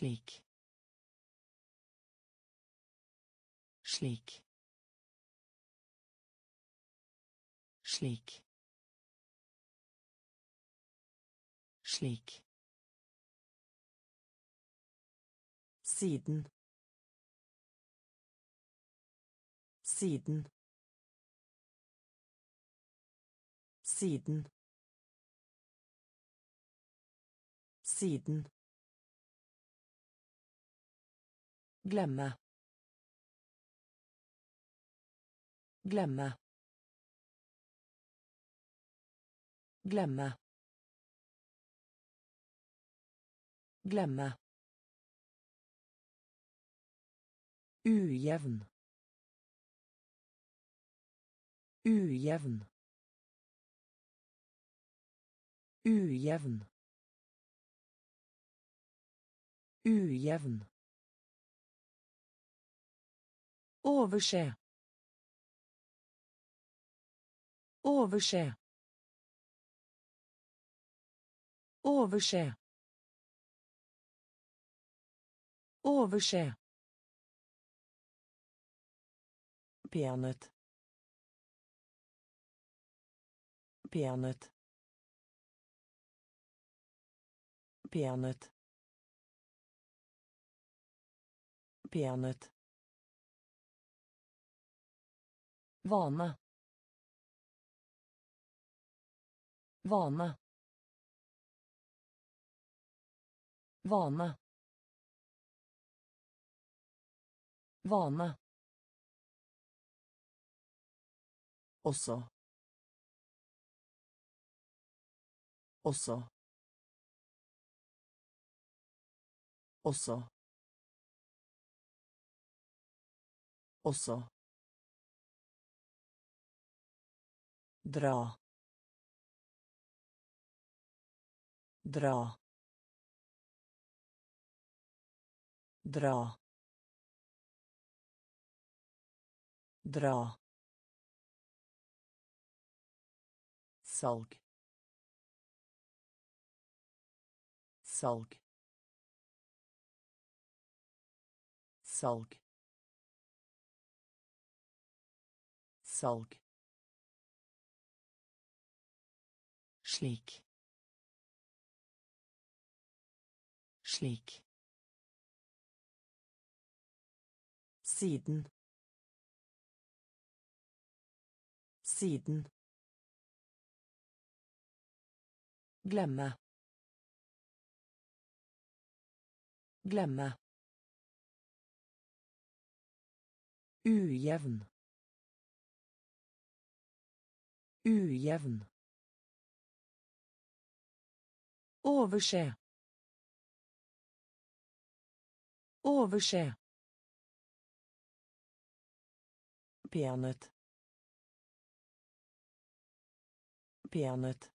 Slik. Slik. Slik. Slik. Siden. Siden. Siden. Siden. Glemme. Glemme. Glemme. Glemme. Ujevn. Ujevn. Ujevn. Ujevn. Overse. Overse. Overse. Overse. Peanøtt. Peanøtt. Peanøtt. Peanøtt. Vane. Vane. Vane. Vane. Også. Også. Også. Også. Dra. Dra. Dra. Dra. Salg. Salg. Salg. Salg. Slik. Slik. Siden. Siden. Glemme. Glemme. Ujevn. Ujevn. Overse. Overse. Peanøtt. Peanøtt.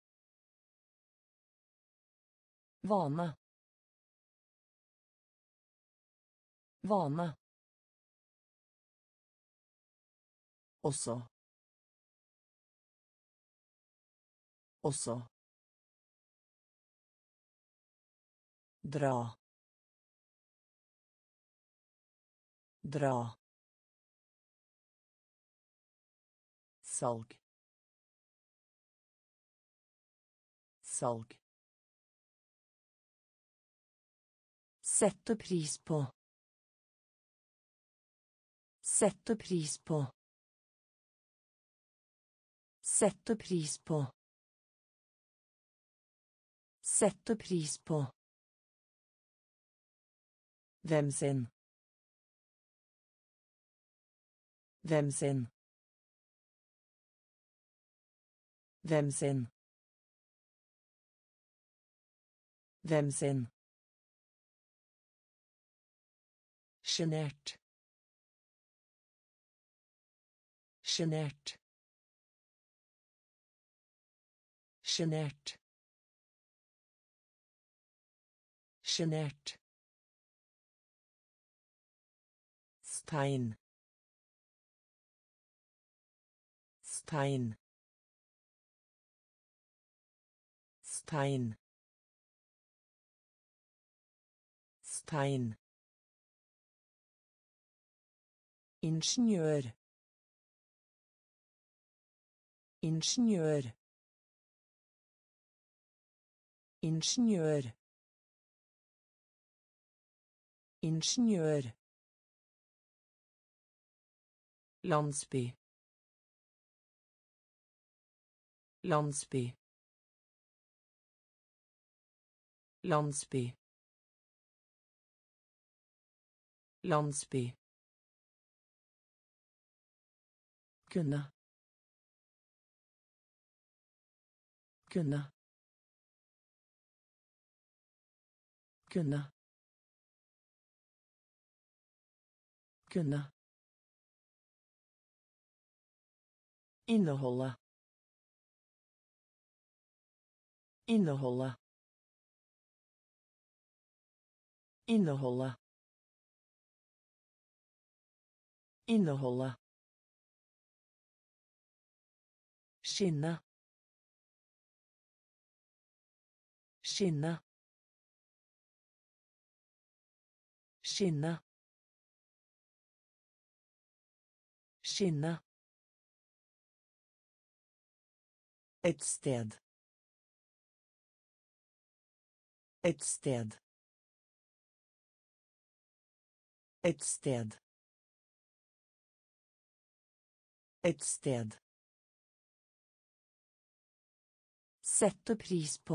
Vane. Vane. Også. Også. Dra. Dra. Salg. Salg. Sette pris på. Sette pris på. Sette pris på. Sette pris på. Hvem sin? Hvem sin? Hvem sin? Hvem sin? Sjenert. Sjenert. Sjenert. Sjenert. Stein. Stein. Stein. Stein. Ingeniør. Ingeniør. Ingeniør. Ingeniør. Landsby. Landsby. Landsby. Landsby. Kunne. Kunne. Kunne. Kunne. Inneholde. Inneholde. Inneholde. Inneholde. Skinne. Skinne. Skinne. Skinne. Et sted. Et sted. Et sted. Et sted. Sette pris på.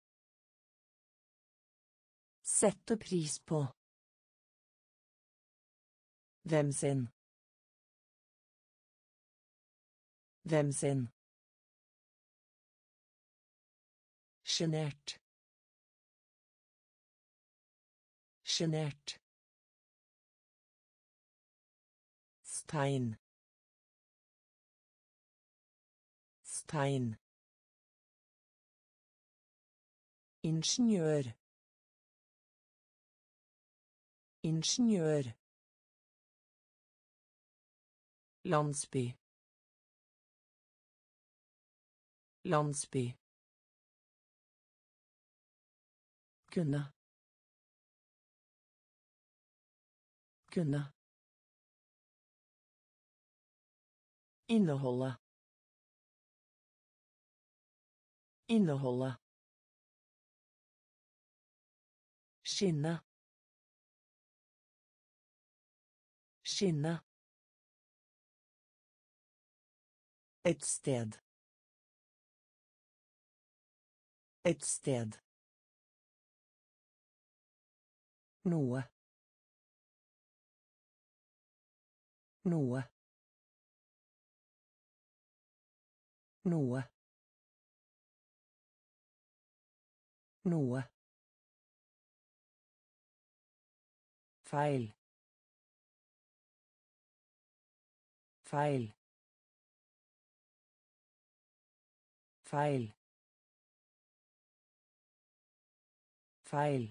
Sette pris på. Hvem sin? Hvem sin? Sjenert. Sjenert. Stein. Stein. Ingeniør. Ingeniør. Landsby. Landsby. Kunne. Kunne. Inneholde. Inneholde. Skinne. Skinne. Et sted. Et sted. Noe. Noe. Noe. Noe. Feil. Feil. Feil. Feil.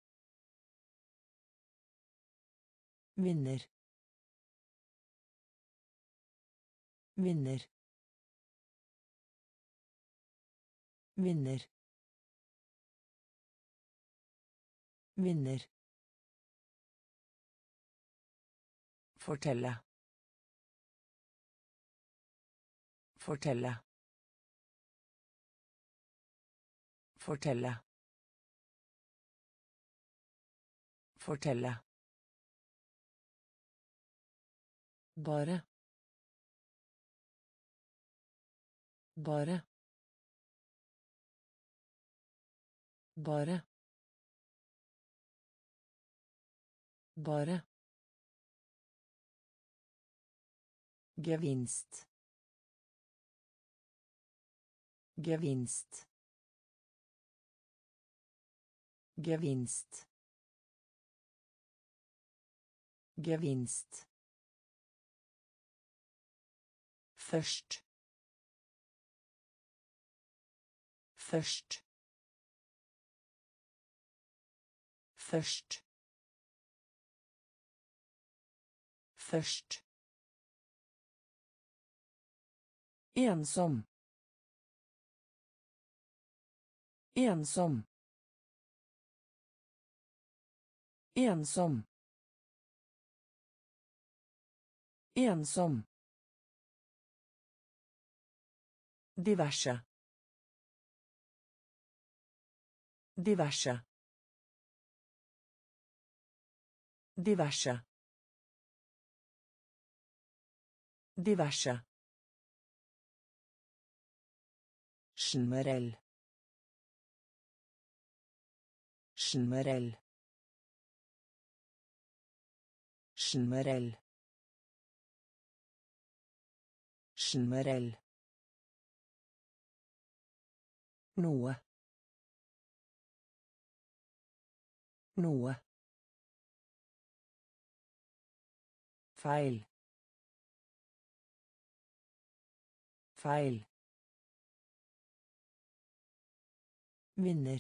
Vinner. Vinner. Vinner. Vinner. Fortelle. Fortelle. Fortelle. Fortelle. Bare. Bare. Bare. Bare. Gevinst. Gevinst. Gevinst. Gevinst. Først. Først. Først. Først. Ensom. Ensom. Ensom. Ensom. Diverse. Diverse. Diverse. Diverse. Generell. Generell. Generell. Generell. Noe. Noe. Feil. Feil. Vinner.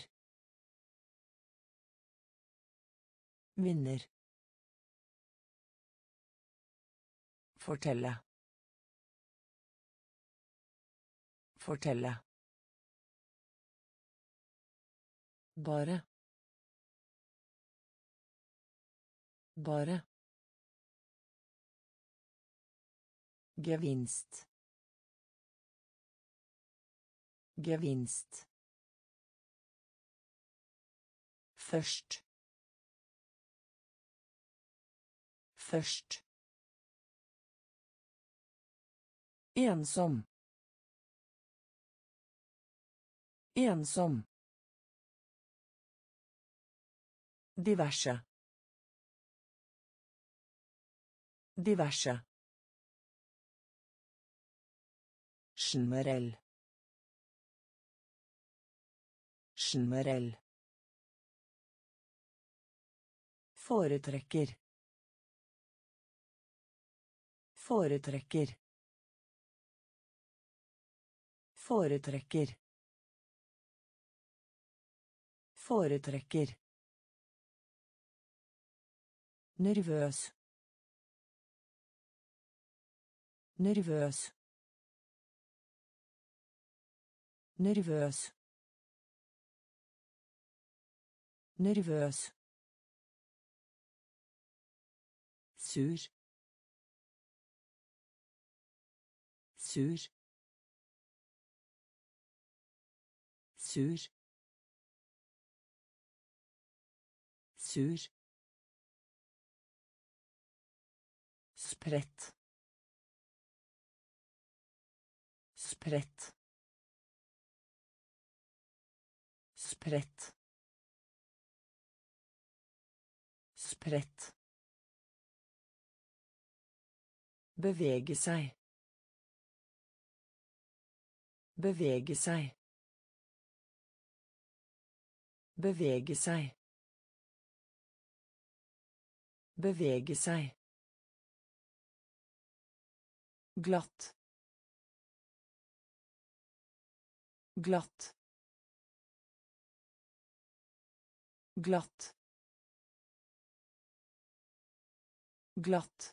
Vinner. Fortelle. Fortelle. Bare. Bare. Gevinst. Gevinst. Først. Først. Ensom. Ensom. Diverse. Diverse. Generell. Generell. Foretrekker. Foretrekker. Foretrekker. Foretrekker. Nervøs. Nervøs. Nervøs. Nervøs. Sur. Sur. Sur. Sur. Spredt. Spredt. Spredt. Spredt. Bevege seg. Bevege seg. Bevege seg. Bevege seg. Glatt. Glatt. Glatt. Glatt.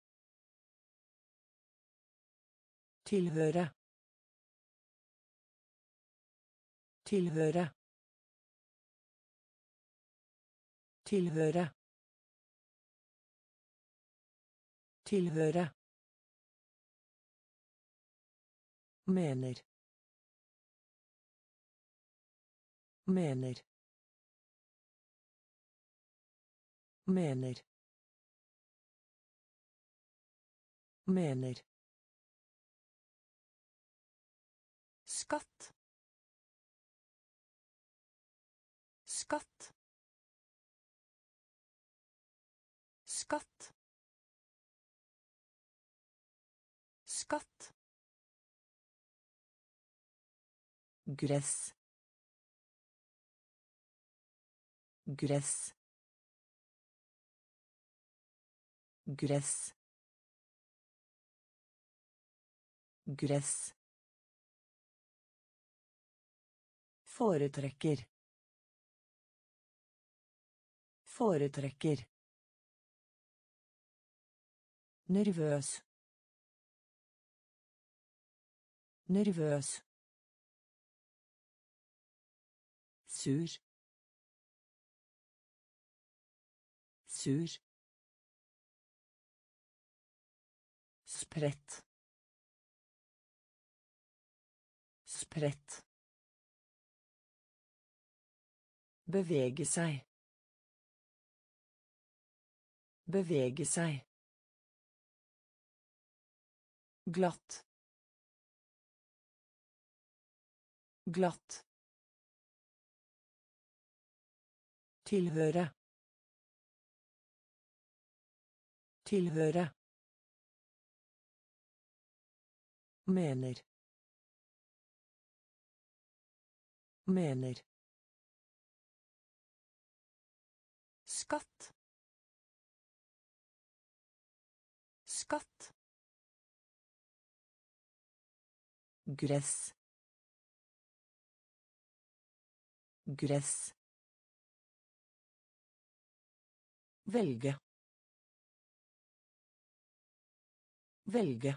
Tilhøre. Tilhøre. Tilhøre. Tilhøre. Mener. Mener. Mener. Mener. Skatt. Skatt. Skatt. Skatt. Gress. Gress. Gress. Gress. Foretrekker. Foretrekker. Nervøs. Nervøs. Sur. sur. Spredt. Spredt. Bevege seg. Bevege seg. Glatt. Glatt. Tilhøre. Tilhøre. Mener. Mener. Skatt. Skatt. Gress. Gress. Velge. Velge.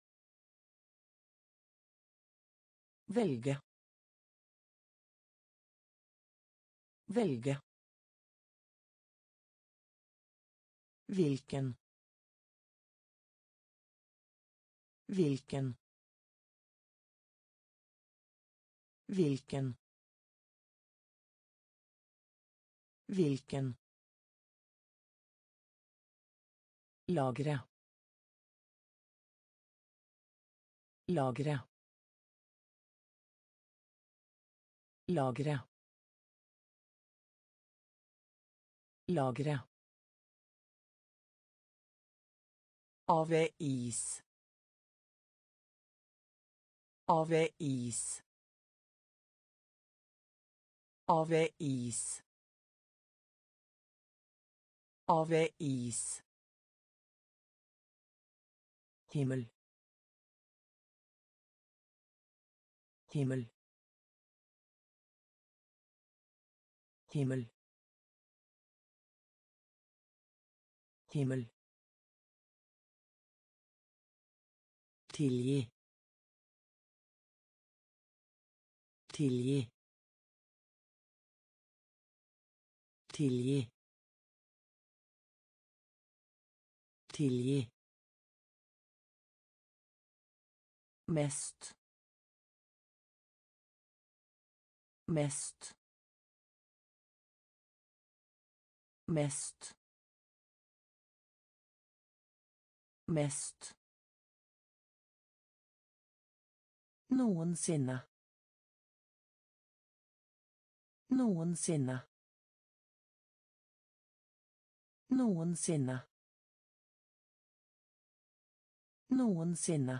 Velge. Velge. Hvilken. Hvilken. Hvilken. Hvilken. Lagre. Lagre. Lagre. Lagre. Avis. Avis. Avis. Avis. Himmel. Himmel. Himmel. Himmel. Tilgi. Tilgi. Tilgi. Tilgi. Mest. Mest. Mest. Mest. Noensinne. Noensinne. Noensinne. Noensinne.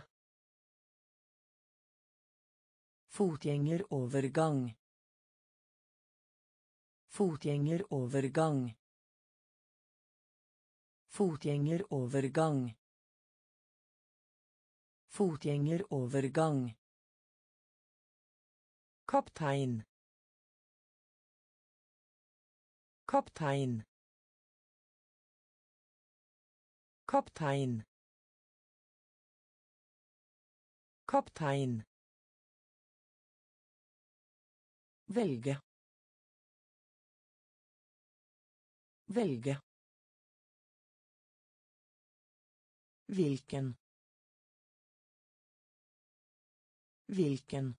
Fotgjengerovergang. Fotgjengerovergang. Fotgjengerovergang. Fotgjengerovergang. Kaptein. Kaptein. Kaptein. Kaptein. Velge. Velge. Hvilken. Hvilken.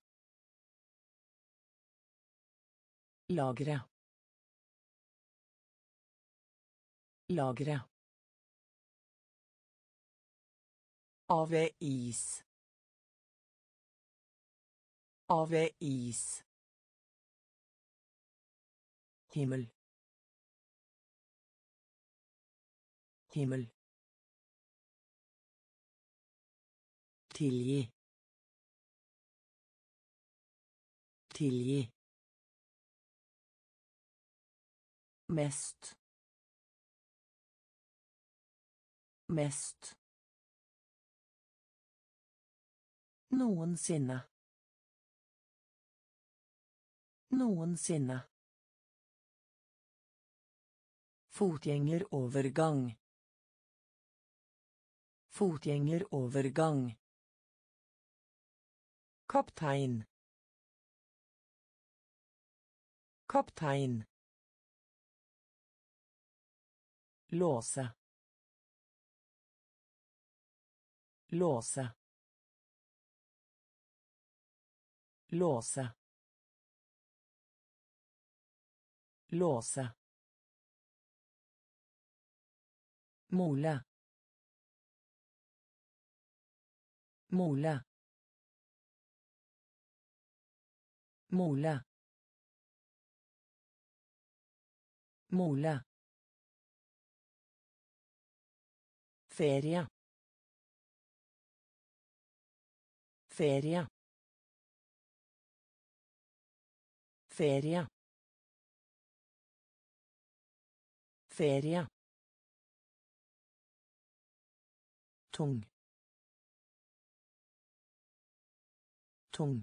Lagre. Lagre. Avis. Avis. Himmel. Himmel. Tilgi. Tilgi. Mest. Mest. Noensinne. Noensinne. Fotgjengerovergang. Fotgjengerovergang. Kaptein. Kaptein. Låse. Låse. Låse. Låse. Mole. Mole. Mole. Mole. Ferie. Ferie. Ferie. Ferie. Tung. Tung.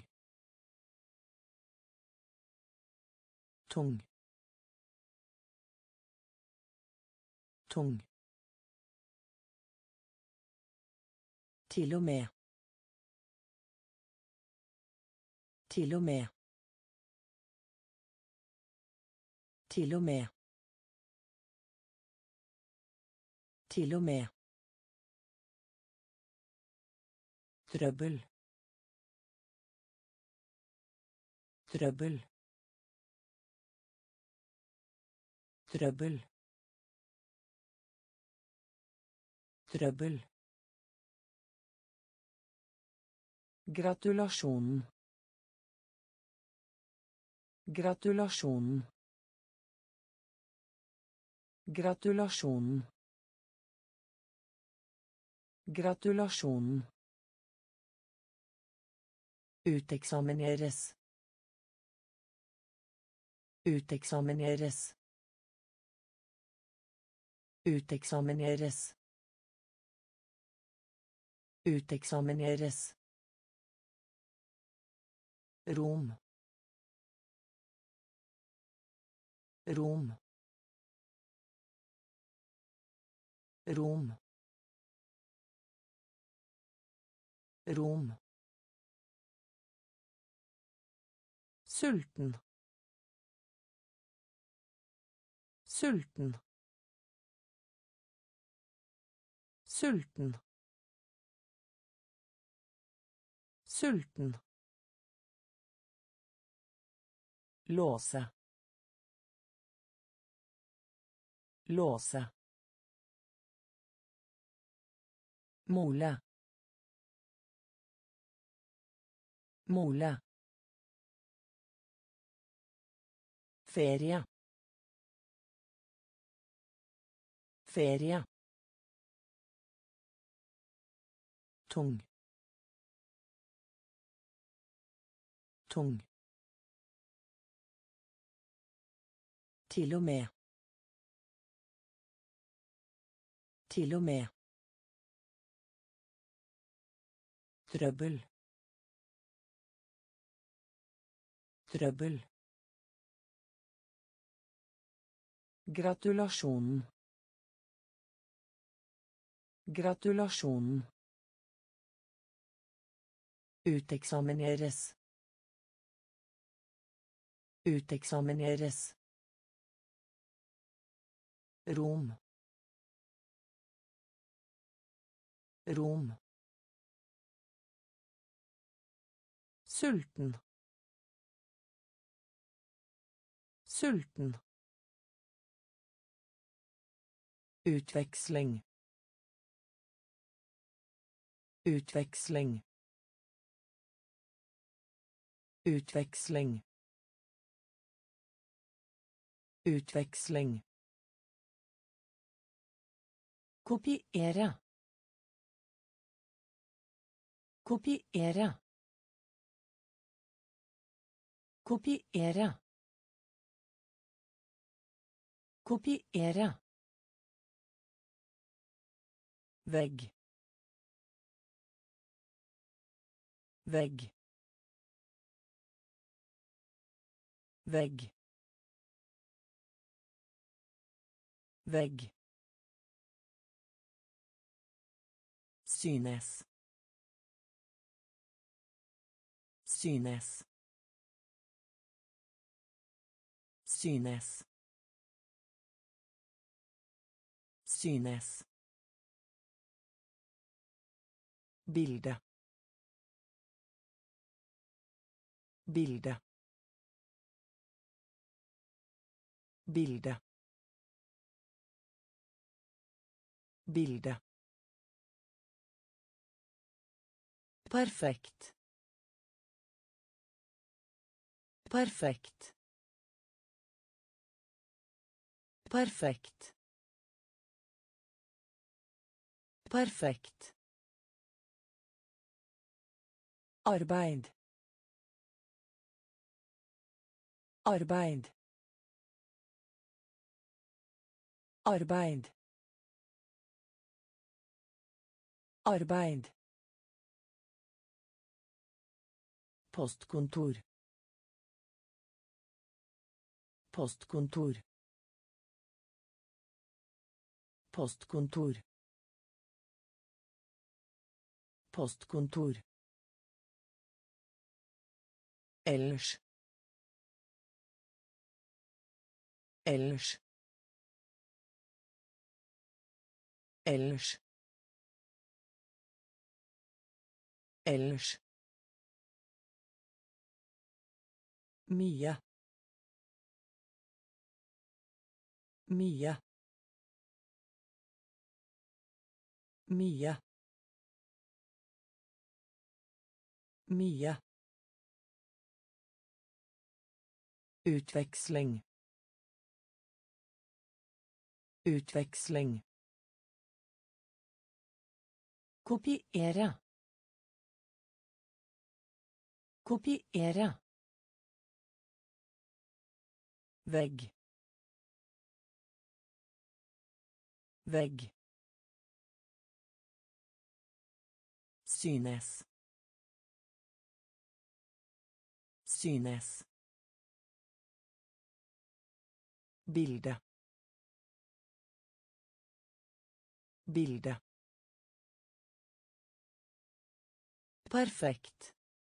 Tung. Tung. Til og med. Til og med. Til og med. Til og med. Trøbbel. Trøbbel. Trøbbel. Trøbbel. Gratulasjonen. Gratulasjonen. Gratulasjonen. Gratulasjonen. Uteksamineres. Uteksamineres. Uteksamineres. Uteksamineres. Rom. Rom. Rom. Rom. Sulten. Sulten. Sulten. Sulten. Låse. Låse. Mole. Mole. Ferie. Ferie. Tung. Tung. Til og med. Til og med. Trøbbel. Trøbbel. Gratulasjonen. Gratulasjonen. Uteksamineres. Uteksamineres. Rom. Rom. Sulten. Sulten. Utveksling. Utveksling. Utveksling. Utveksling. Kopiere. Kopiere. Kopiere. Kopiere. Vegg. Vegg. Vegg. Vegg. Synes. Synes. Synes. Synes. Bilde. Bilde. Bilde. Bilde. Perfekt. Perfekt. Perfekt. Perfekt. Arbeid. Arbeid. Arbeid. Arbeid. Postkontor. Postkontor. Postkontor. Postkontor. Ellers. Ellers. Ellers. Ellers. Mye. Mye. Mye. Mye. Utveksling. Utveksling. Kopiere. Kopiere. Vegg. Vegg. Synes. Synes. Bilde. Bilde. Perfekt.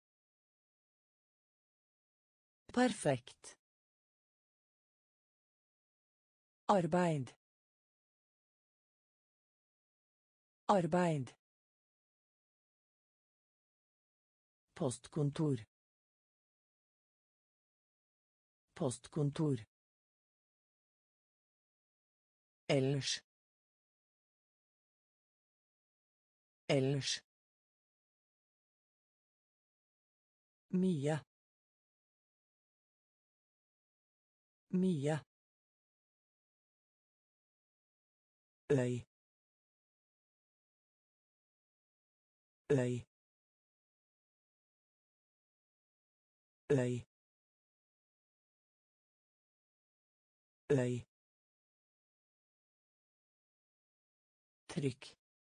Perfekt. Arbeid. Arbeid. Postkontor. Postkontor. Ellers. Ellers. Mye. Mye. Øy. Øy. Øy. Øy. Trykk.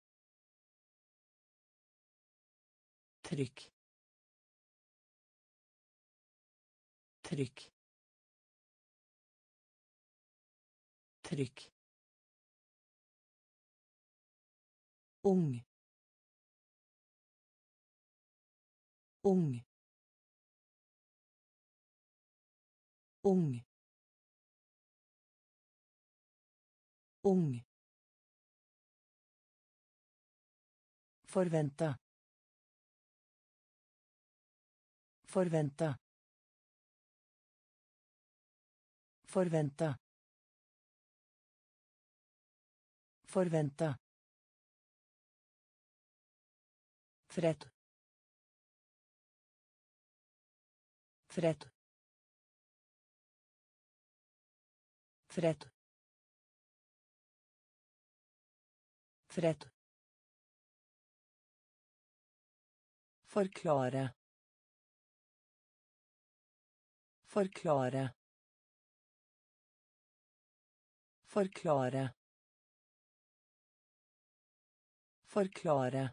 Trykk. Trykk. Trykk. Ung. Ung. Ung. Ung. Forvente. Forvente. Forvente. Forvente. Fred. Fred. Fred. Fred. Forklare. Forklare. Forklare. Forklare.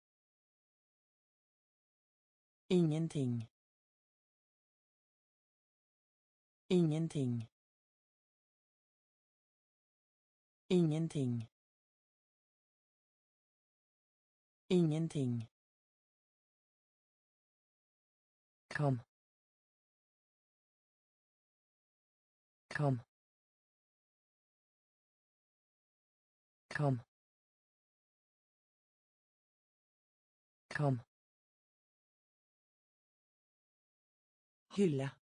Ingenting. Ingenting. Ingenting. Ingenting. Kom. Kom. Kam. Kam. Hylle.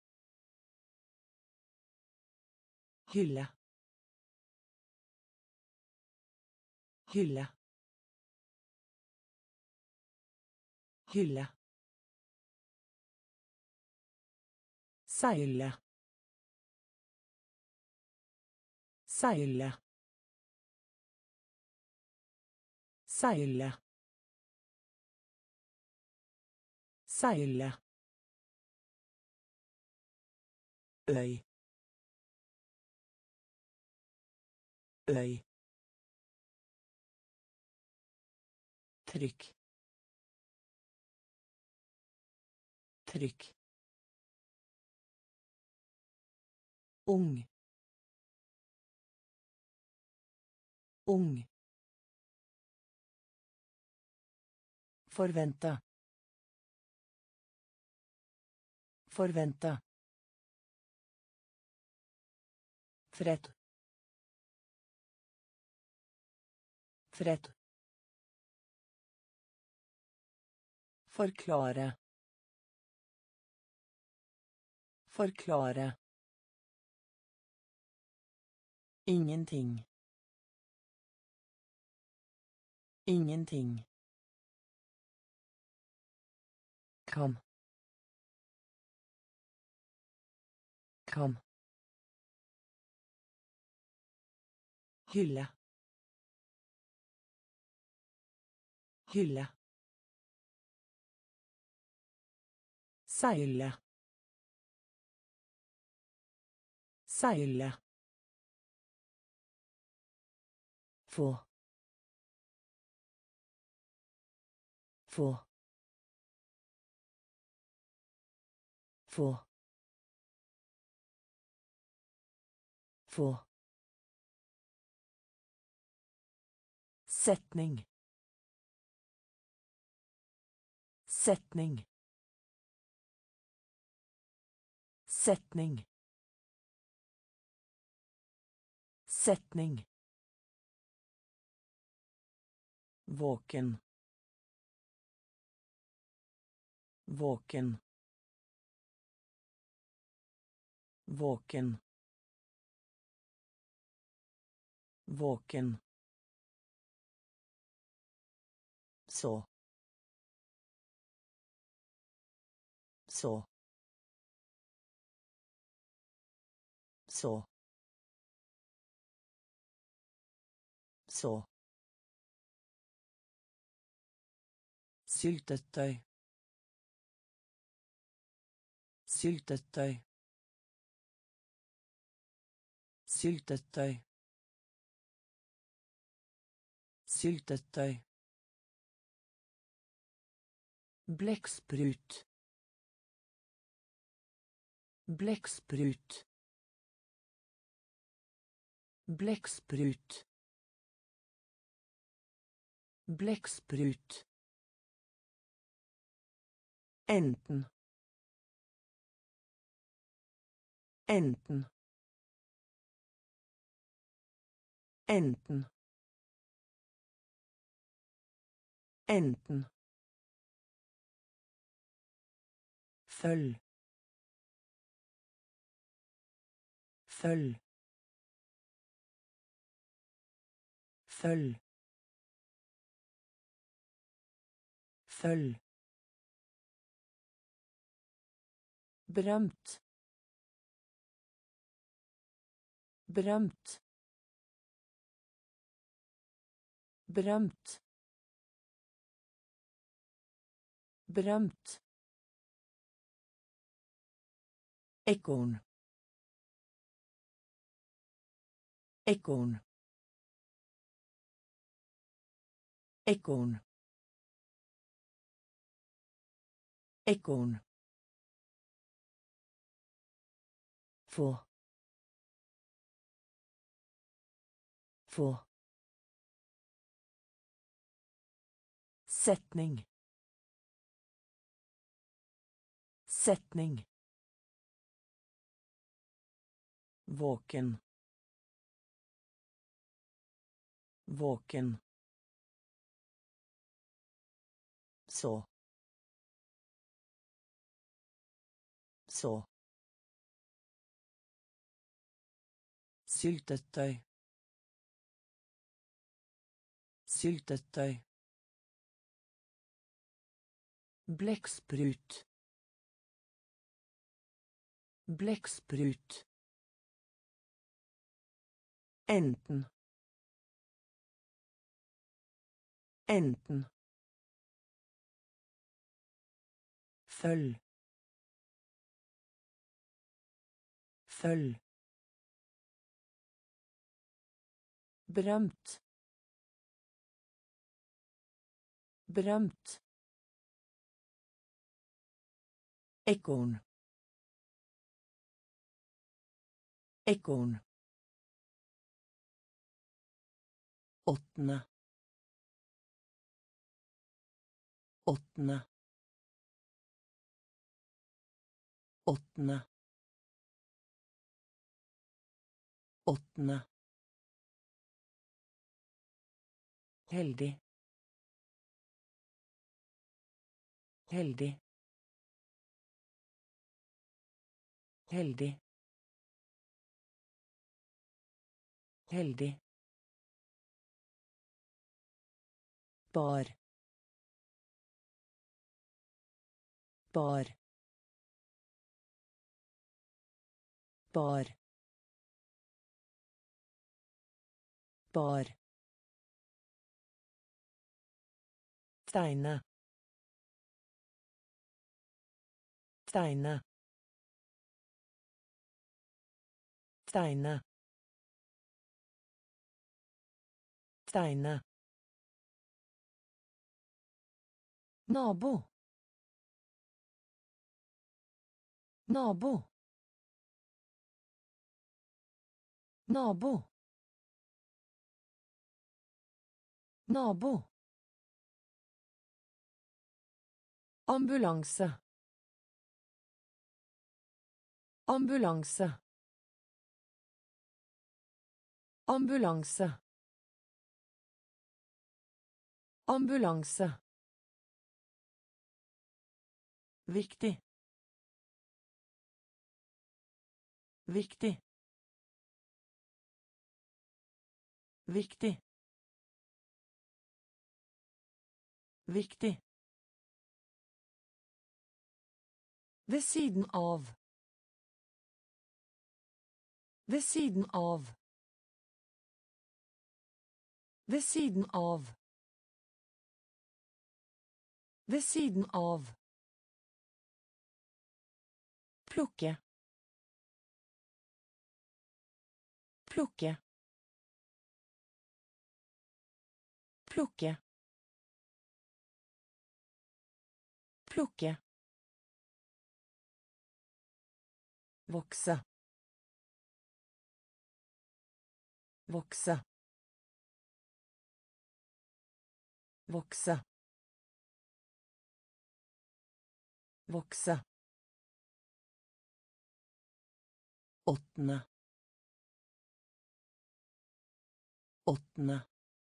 Hylle. Hylle. Hylle. Seile. Seile. Seile. Seile. Øy. Øy. Trykk. Trykk. Ung. Ung. Forvente. Forvente. Fred. Fred. Forklare. Forklare. Ingenting. Ingenting. Kam. Kam. Hylle. Hylle. Seile. Seile. Få. Få. Få. Få. Setning. Setning. Setning. Setning. Våken. Våken. Våken. Våken. Så. Så. Så. Så. Syltetøy. Syltetøy. Syltetøy. Syltetøy. Blekksprut. Blekksprut. Blekksprut. Blekksprut. Enten. Enten. Enten. Enten. Følg. Følg. Følg. Følg. Berømt. Berømt. Berømt. Berømt. Ekorn. Ekorn. Ekorn. Ekorn. Få. Få. Setning. Setning. Våken. Våken. Så. Så. Syltetøy. Syltetøy. Blekksprut. Blekksprut. Enten. Enten. Følg. Følg. Berømt. Berømt. Ekorn. Ekorn. Åttende. Åttende. Åttende. Åttende. Heldig. Heldig. Heldig. Heldig. Bar. Bar. Bar. Bar. Tegne. Tegne. Tegne. Tegne. Nabo. Nabo. Nabo. Nabo. Ambulanse. Ambulanse. Ambulanse. Ambulanse. Viktig. Viktig. Viktig. Viktig. Ved siden av. Ved siden av. Ved siden av. Ved siden av. Plukke. Plukke. Plukke. Plukke. Vokse. Vokse. Vokse. Vokse. Åttende. Åttende.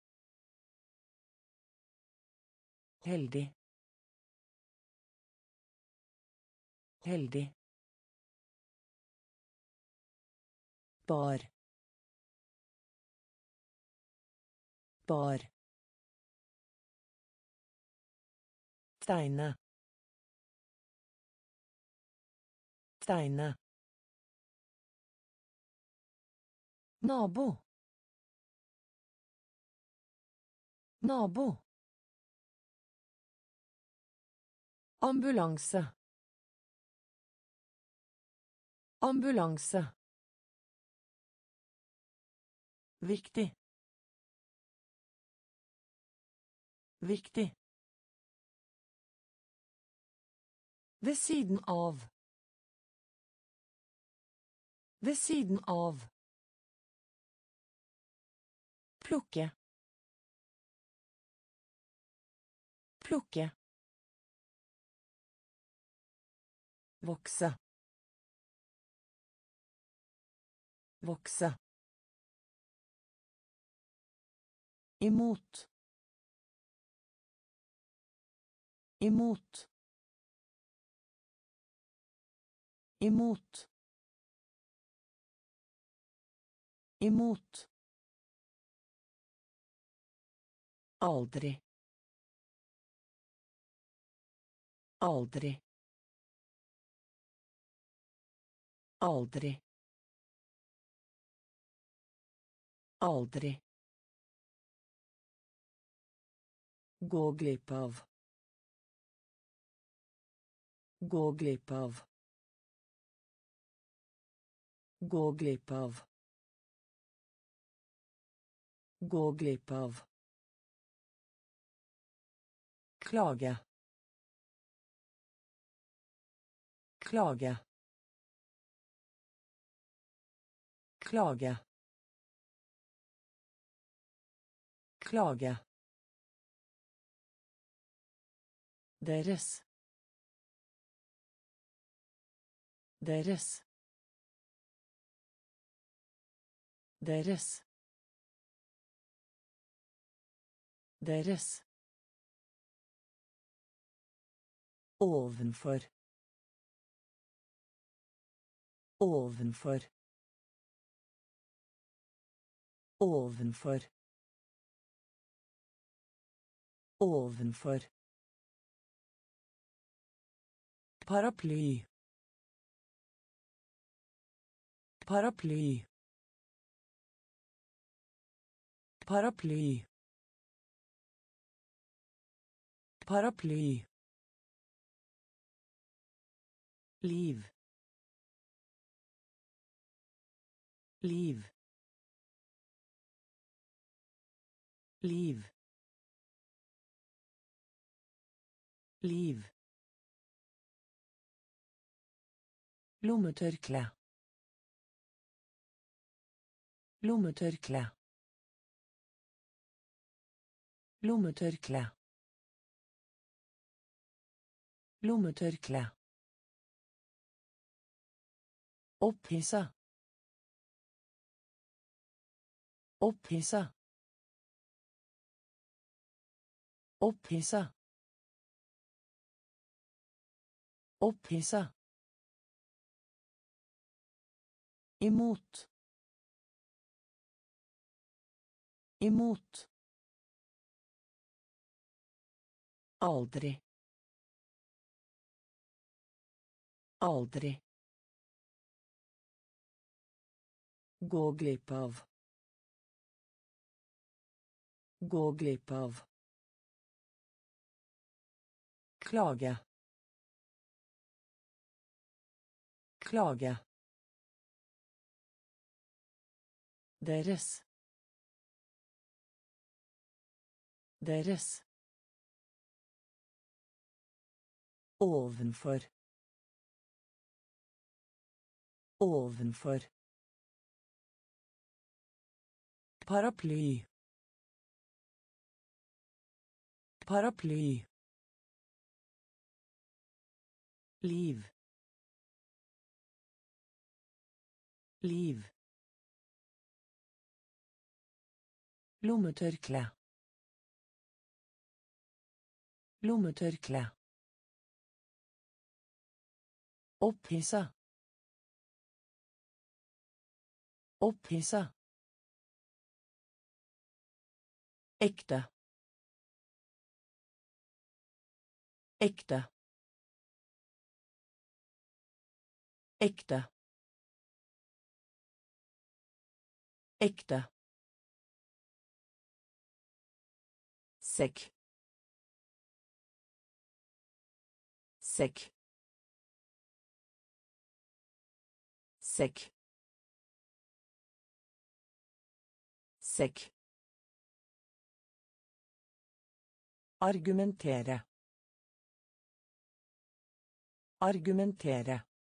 Heldig. Heldig. Bar. Bar. Tegne. Tegne. Nabo. Nabo. Ambulanse. Ambulanse. Viktig. Viktig. Ved siden av. Ved siden av. Plukke. Plukke. Vokse. Vokse. Imot. Imot. Imot. Imot. Aldri. Aldri. Aldri. Aldri. Gå glipp av. Gå glipp av. Gå glipp av. Gå glipp av. Klage. Klage. Klage. Klage. Deres. Deres. Deres. Deres. Ovenfor. Ovenfor. Ovenfor. Ovenfor. Paraply. Paraply. Paraply. Paraply. Liv. Liv. Liv. Liv. Lommetørkle. Lommetørkle. Lommetørkle. Lommetørkle. Opphissa. Opphissa. Opphissa. Opphissa. Imot. Imot. Aldri. Aldri. Gå glipp av. Gå glipp av. Klage. Klage. Deres. Deres. Ovenfor. Ovenfor. Paraply. Paraply. Liv. Liv. Lommetørkle. Lommetørkle. Opphissa. Opphissa. Ekte. Ekte. Ekte. Ekte. Sekk. Sekk. Sekk. Sekk. Argumentere. Argumentere.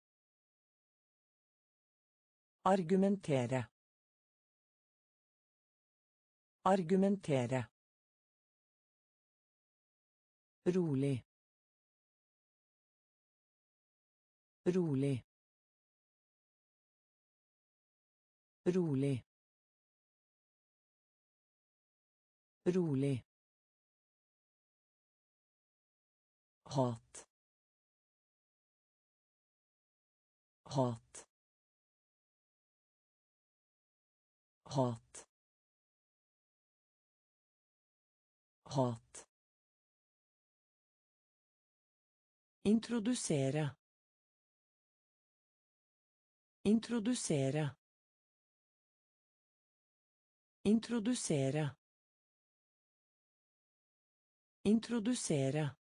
Argumentere. Argumentere. Rolig. Rolig. Rolig. Rolig. Hat. Hat. Hat. Hat. Introdusere. Introdusere. Introdusere. Introdusere.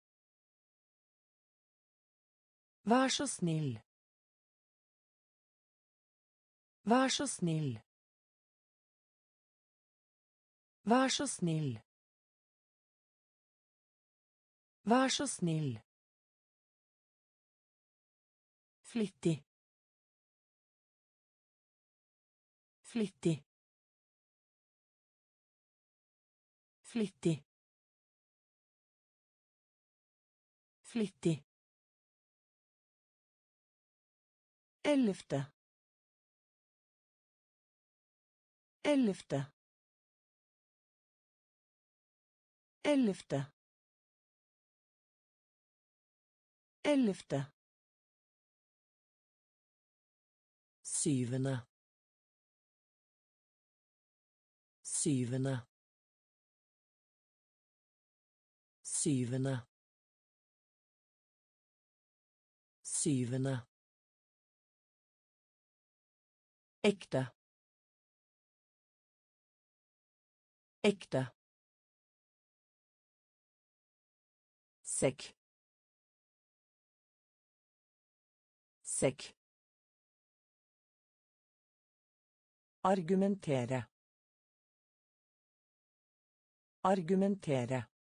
Vær så snill. Vær så snill. Vær så snill. Vær så snill. Flittig. Flittig. Flittig. Flittig. 11. 11. 11. 11. Syvende. Syvende. Syvende. Syvende. Ekte. Ekte. Sekk. Sekk. Argumentere. Argumentere.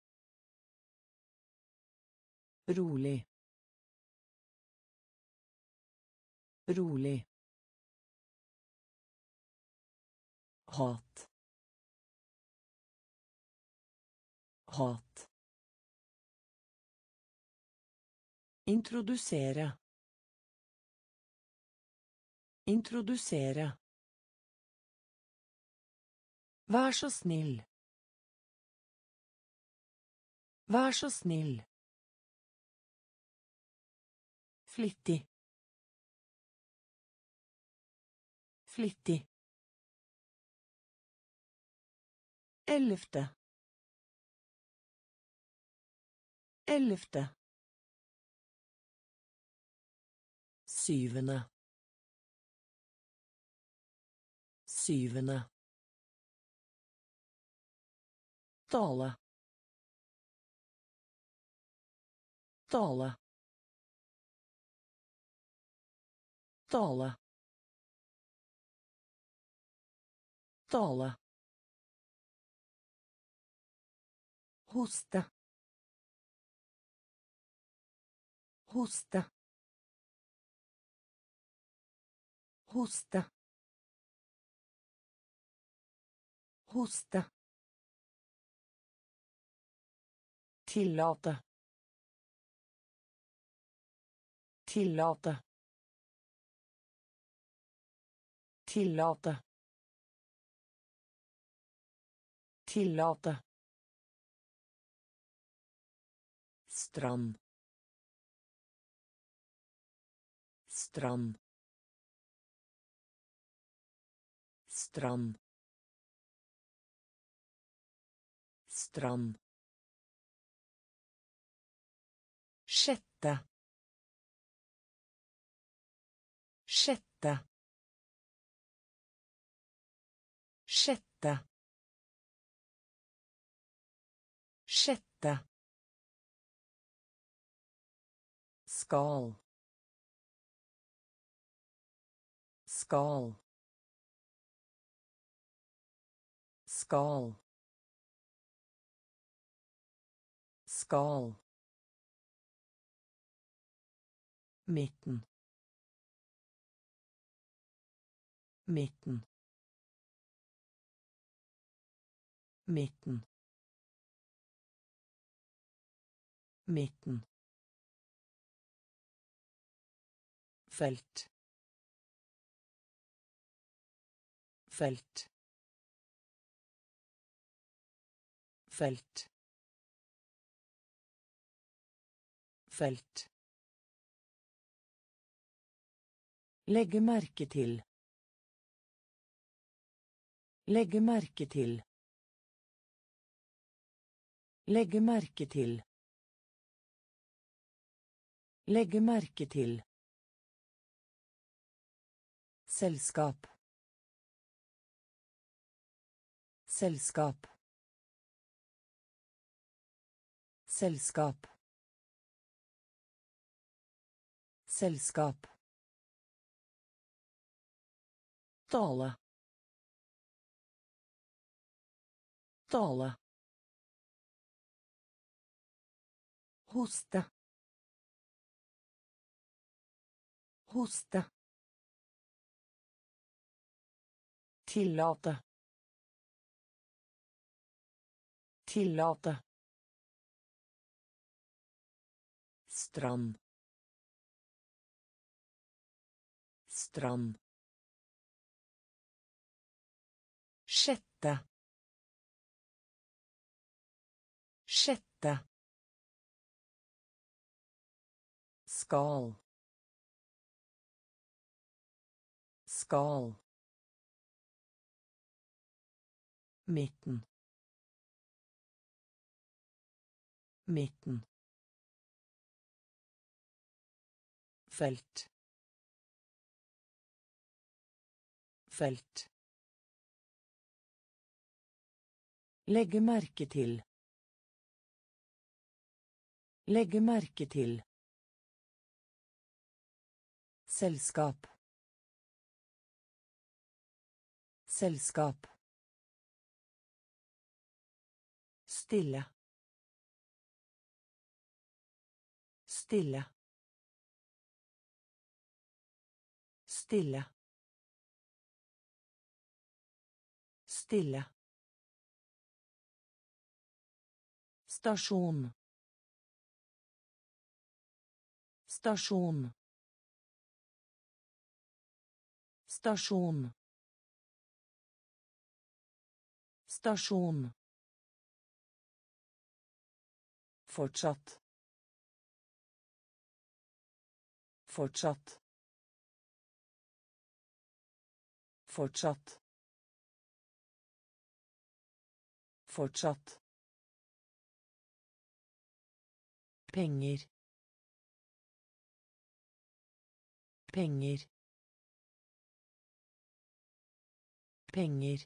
Rolig. Rolig. Hat. Hat. Introdusere. Introdusere. Vær så snill. Vær så snill. Flittig. Flittig. 11. 11. Syvende. Syvende. Tale. Tale. Tale. Tale. Hoste. Hoste. Hoste. Hoste. Tillate. Tillate. Tillate. Tillate. Strand. Strand. Strand. Strand. Sjette. Sjette. Sjette. Sjette. Skal. Skal. Skal. Skal. Midten. Midten. Midten. Midten. Felt. Felt. felt felt legge merke til legge merke til legge merke til legge merke til selskap selskap selskap selskap tale tale hoste hoste tillate tillate strand strand sjette sjette skal skal midten midten felt felt legge merke til legge merke til selskap selskap stille stille stille stille stasjon stasjon stasjon stasjon fortsatt fortsatt fortsatt fortsatt penger penger penger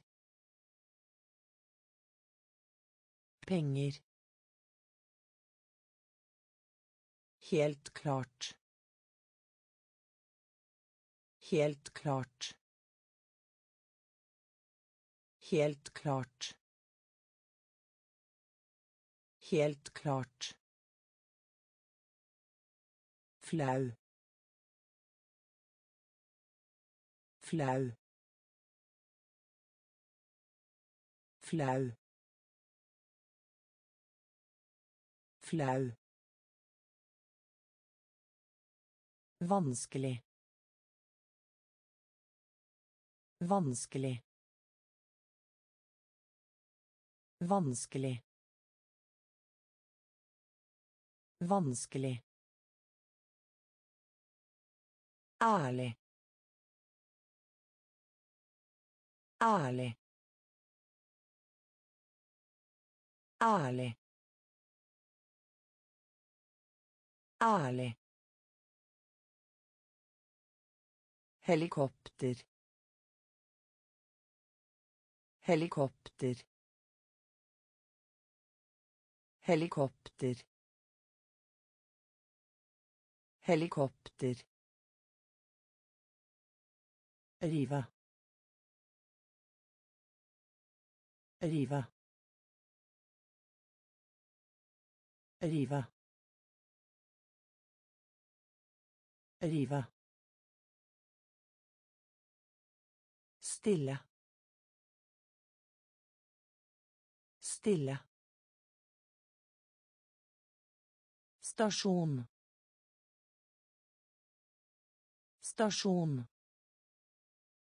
penger helt klart helt klart helt klart helt klart flau flau flau flau vanskelig vanskelig vanskelig vanskelig ærlig ærlig ærlig ærlig helikopter helikopter helikopter helikopter rive rive rive rive stille stille stasjon stasjon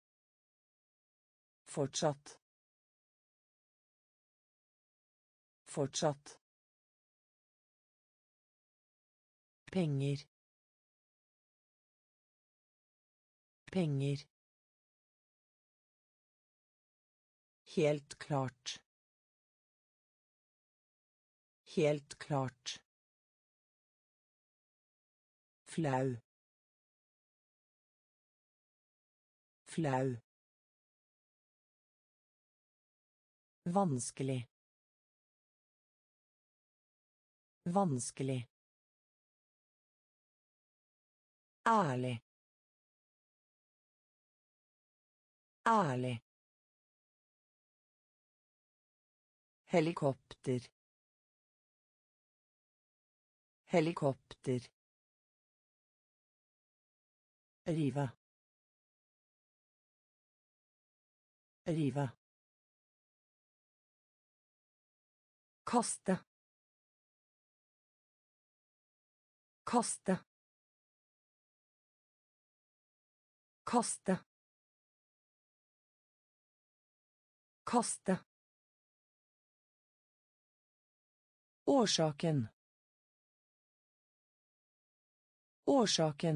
fortsatt Fortsatt. Penger. Penger. Helt klart. Helt klart. Flau. Flau. Vanskelig. Vanskelig. Ærlig. Ærlig. Helikopter. Helikopter. Rive. Rive. Kaste. Kaste. Kaste. Kaste. Årsaken. Årsaken.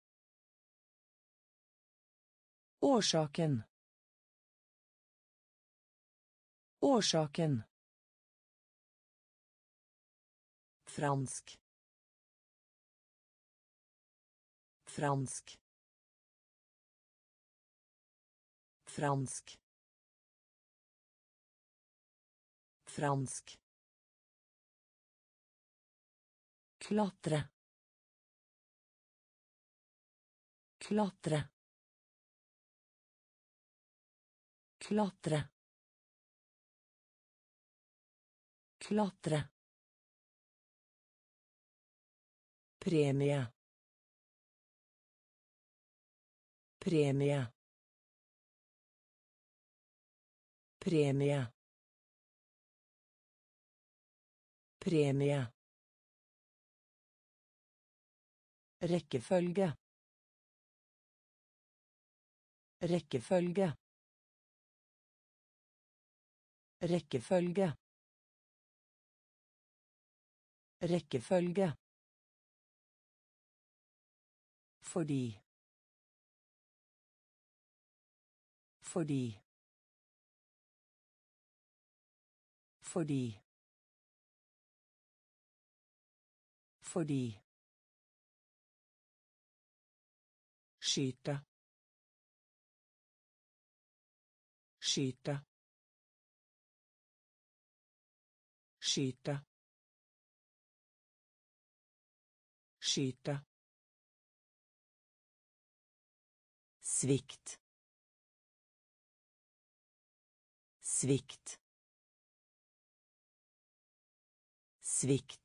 Årsaken. Årsaken. Fransk. Fransk. Fransk. Fransk. Klatre. Klatre. Klatre. Klatre. Premie. Premie. Premie. Premie. Rekkefølge. Rekkefølge. Rekkefølge. Rekkefølge. Fordi. Fordi. Fordi. Fordi. Skyte. Skyte. Skyte. Skyte. Svikt. Svikt. Svikt.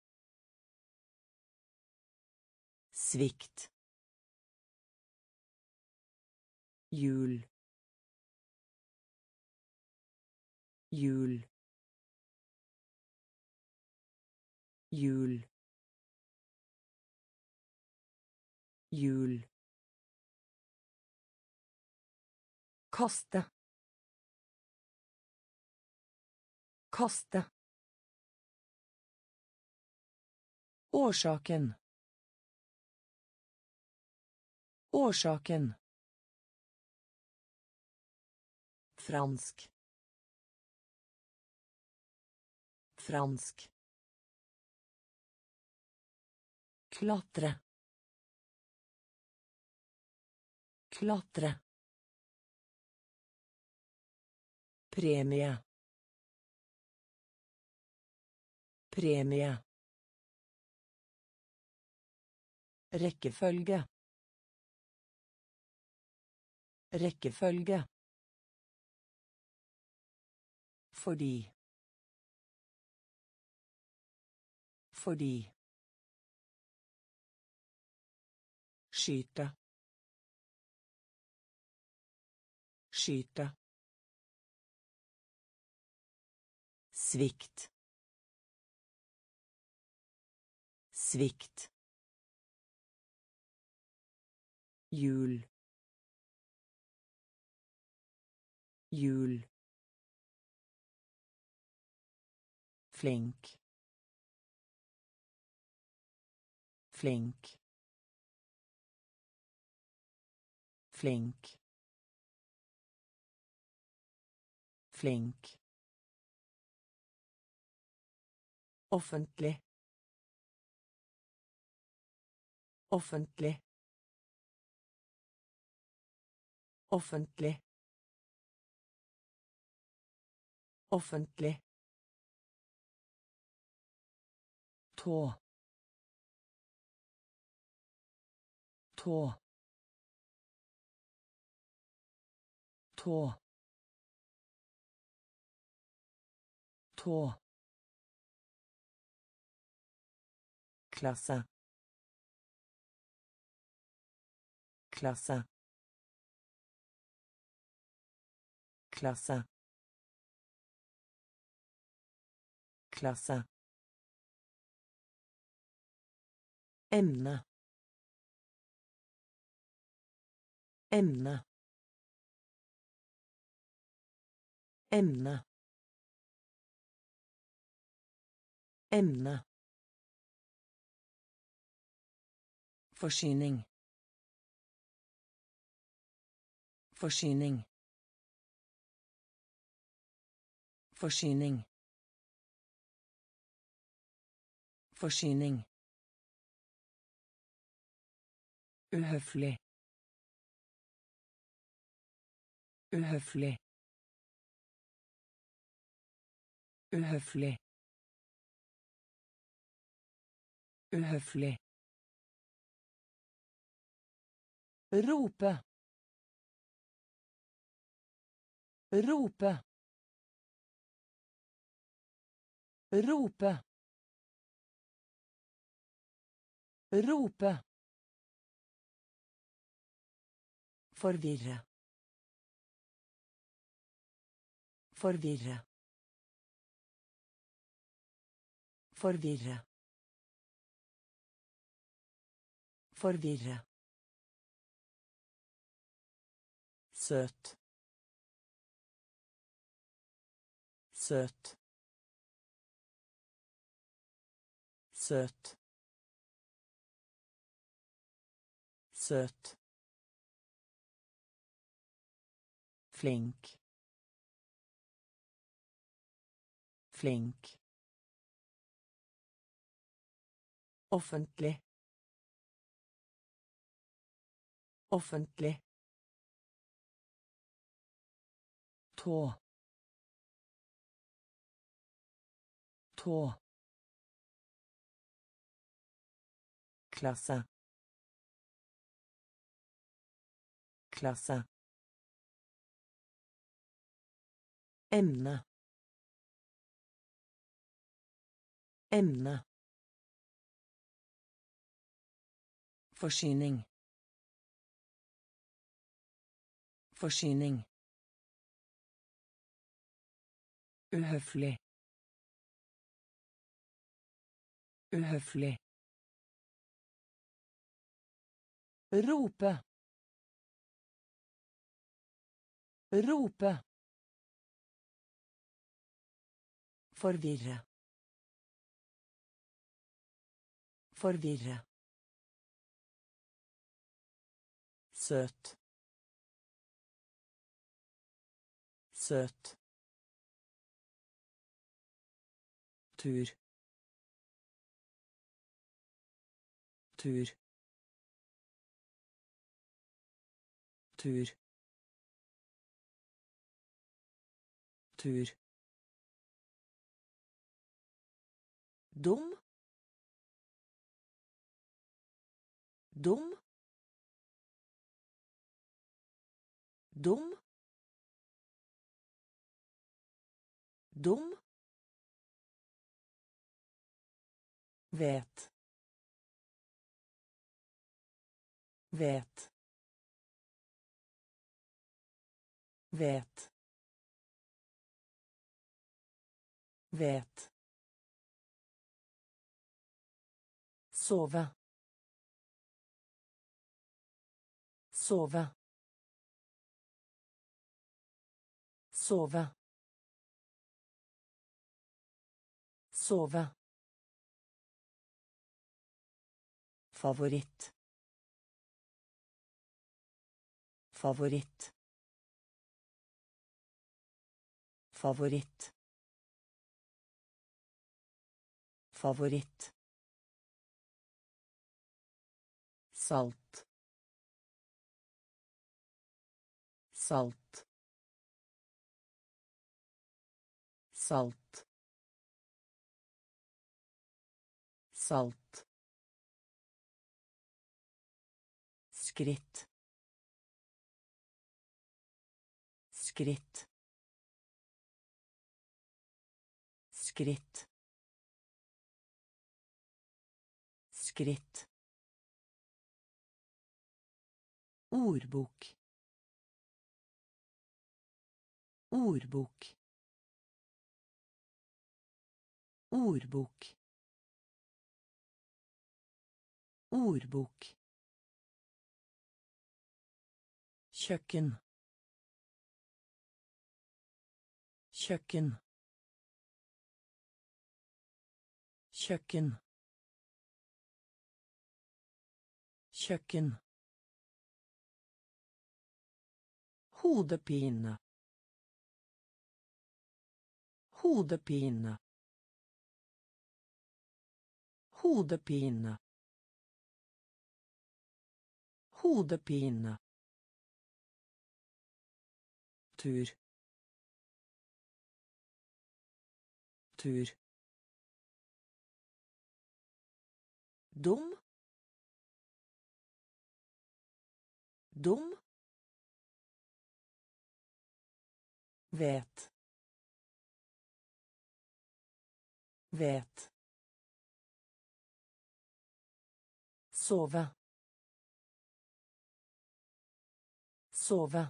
Svikt. Jul. Jul. Jul. Jul. Kaste. Kaste. Årsaken. Årsaken. Fransk. Fransk. Klatre. Klatre. Premie. Premie. Rekkefølge. Rekkefølge. Fordi. Fordi. Skyte. Skyte. Svikt. Svikt. Jul. Jul. flink, flink, flink, flink, offentlig, offentlig, offentlig, offentlig, tå, tå, tå, tå, klasse, klasse, klasse, klasse, emne, emne, emne, emne, forsyning, forsyning, forsyning, forsyning, uhøflig, uhøflig, uhøflig, uhøflig, rope, rope, rope, rope, forvirre, forvirre, forvirre, forvirre, søt, søt, søt, søt, flink, flink, offentlig, offentlig, tå, tå, klasse, klasse, emne, emne, forsyning, forsyning, uhøflig, uhøflig, rope, rope, forvirre, forvirre, søt, søt, tur, tur, tur, tur, dum, dum, dum, dum, vet, vet, vet, vet, sove, sove, sove, Sove. Favoritt. Favoritt. Favoritt. Favoritt. Salt. Salt. Salt. Salt. Skritt. Skritt. Skritt. Skritt. Ordbok. Ordbok. Ordbok. Ordbok. Kjøkken. Kjøkken. Kjøkken. Kjøkken. Hodepine. Hodepine. Hodepine. Hodepine. Tur. Tur. Dum. Dum. Vet. Vet. Sove. Sove.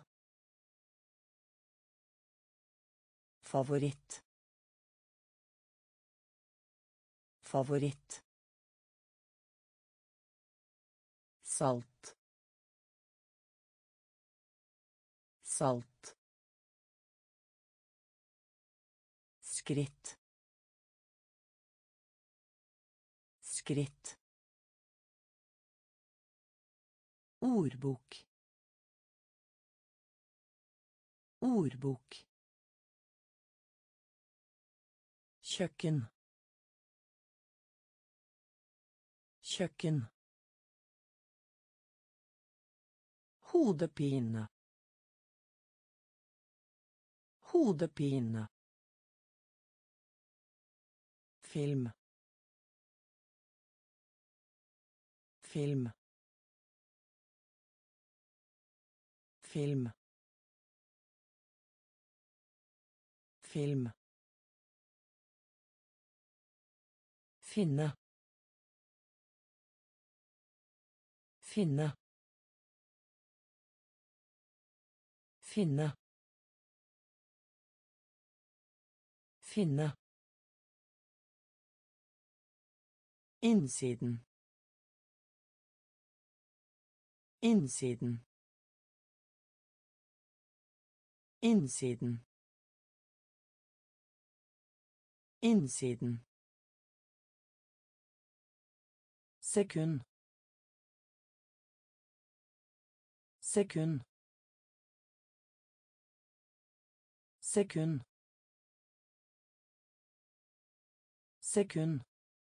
Favoritt. Favoritt. Salt. Salt. Skritt. Skritt. Ordbok. Ordbok. Kjøkken. Kjøkken. Hodepine. Hodepine. Film. Film. Film. Film. Finne. Finne. Finne. Finne. Innsiden. Innsiden. Innsiden. Innsiden. Sekund. Sekund. Sekund. Sekund.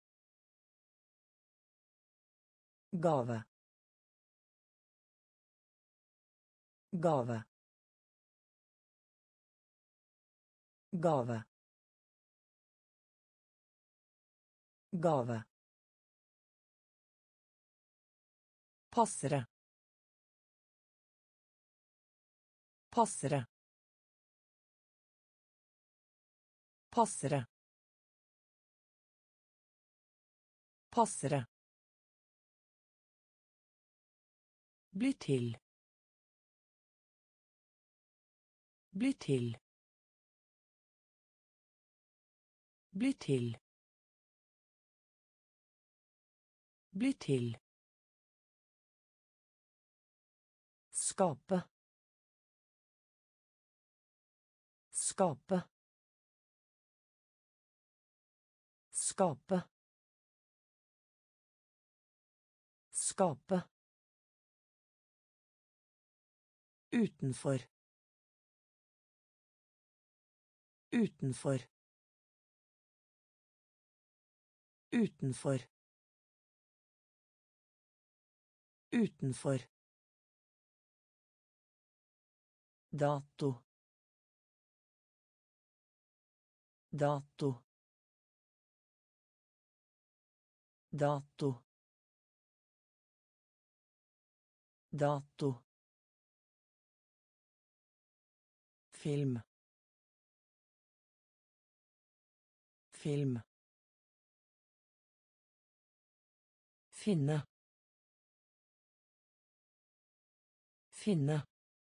Gave. Gave. Gave. Gave. Passere. Passere. Passere. Passere. Bli til. Bli til. Bli til. Bli til. Skape. Skape. Skape. Skape. Utenfor. Utenfor. Utenfor. Utenfor. Dato. Dato. Dato. Dato. Film. Film. Finne. Finne.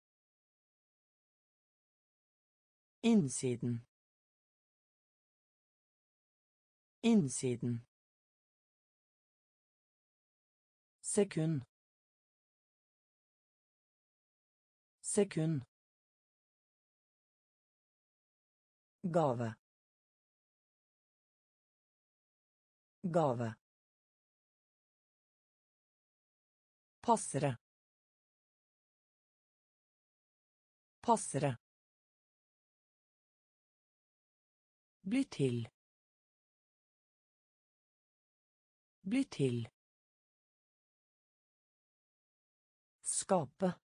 Innsiden. Innsiden. Sekund. Sekund. Gave. Gave. Passere. Passere. Bli til. Bli til. Skape.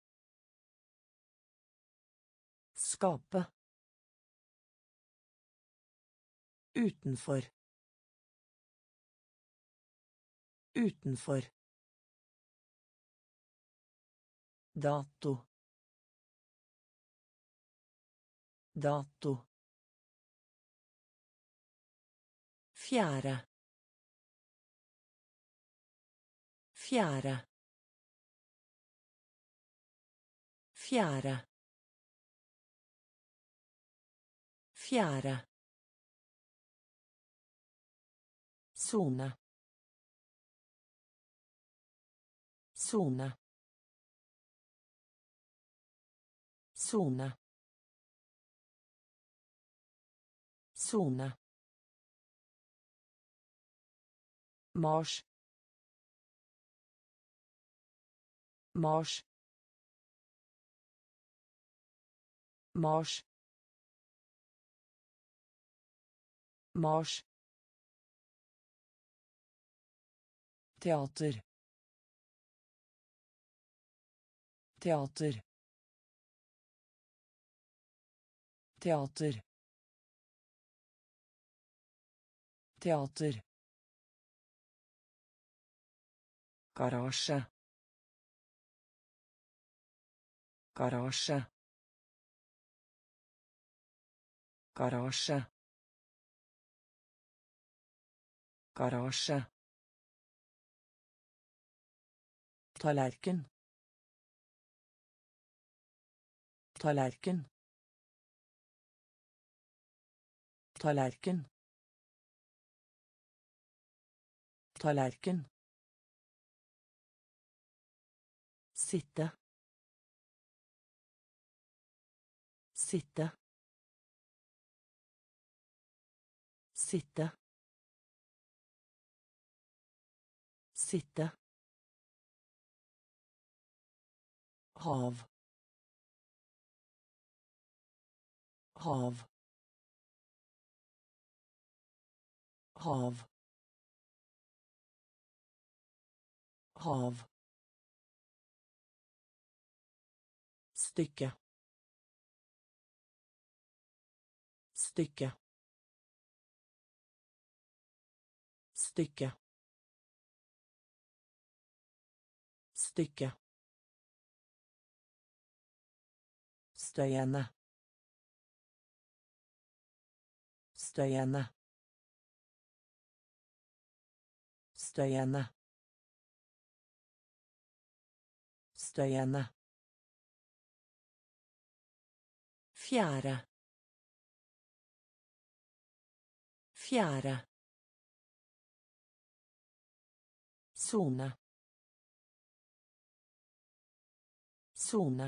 Skape. Utenfor. Utenfor. Dato. Dato. Fjære. Fjære. Fjære. Fjære. Sone. Sone. Sone. Sone. Mars. Mars. Mars. Mars. Teater. Teater. Teater. Teater. Garasje. Garasje. Garasje. Garasje. Tallerken. Tallerken. Tallerken. Tallerken. Sitte. Sitte. Sitte. Sitte. Hav. Hav. Hav. Hav. Stykke. Stykke. Stykke. Stykke. Støyende. Støyende. Støyende. Støyende. Fjære. Fjære. Sone. Sone.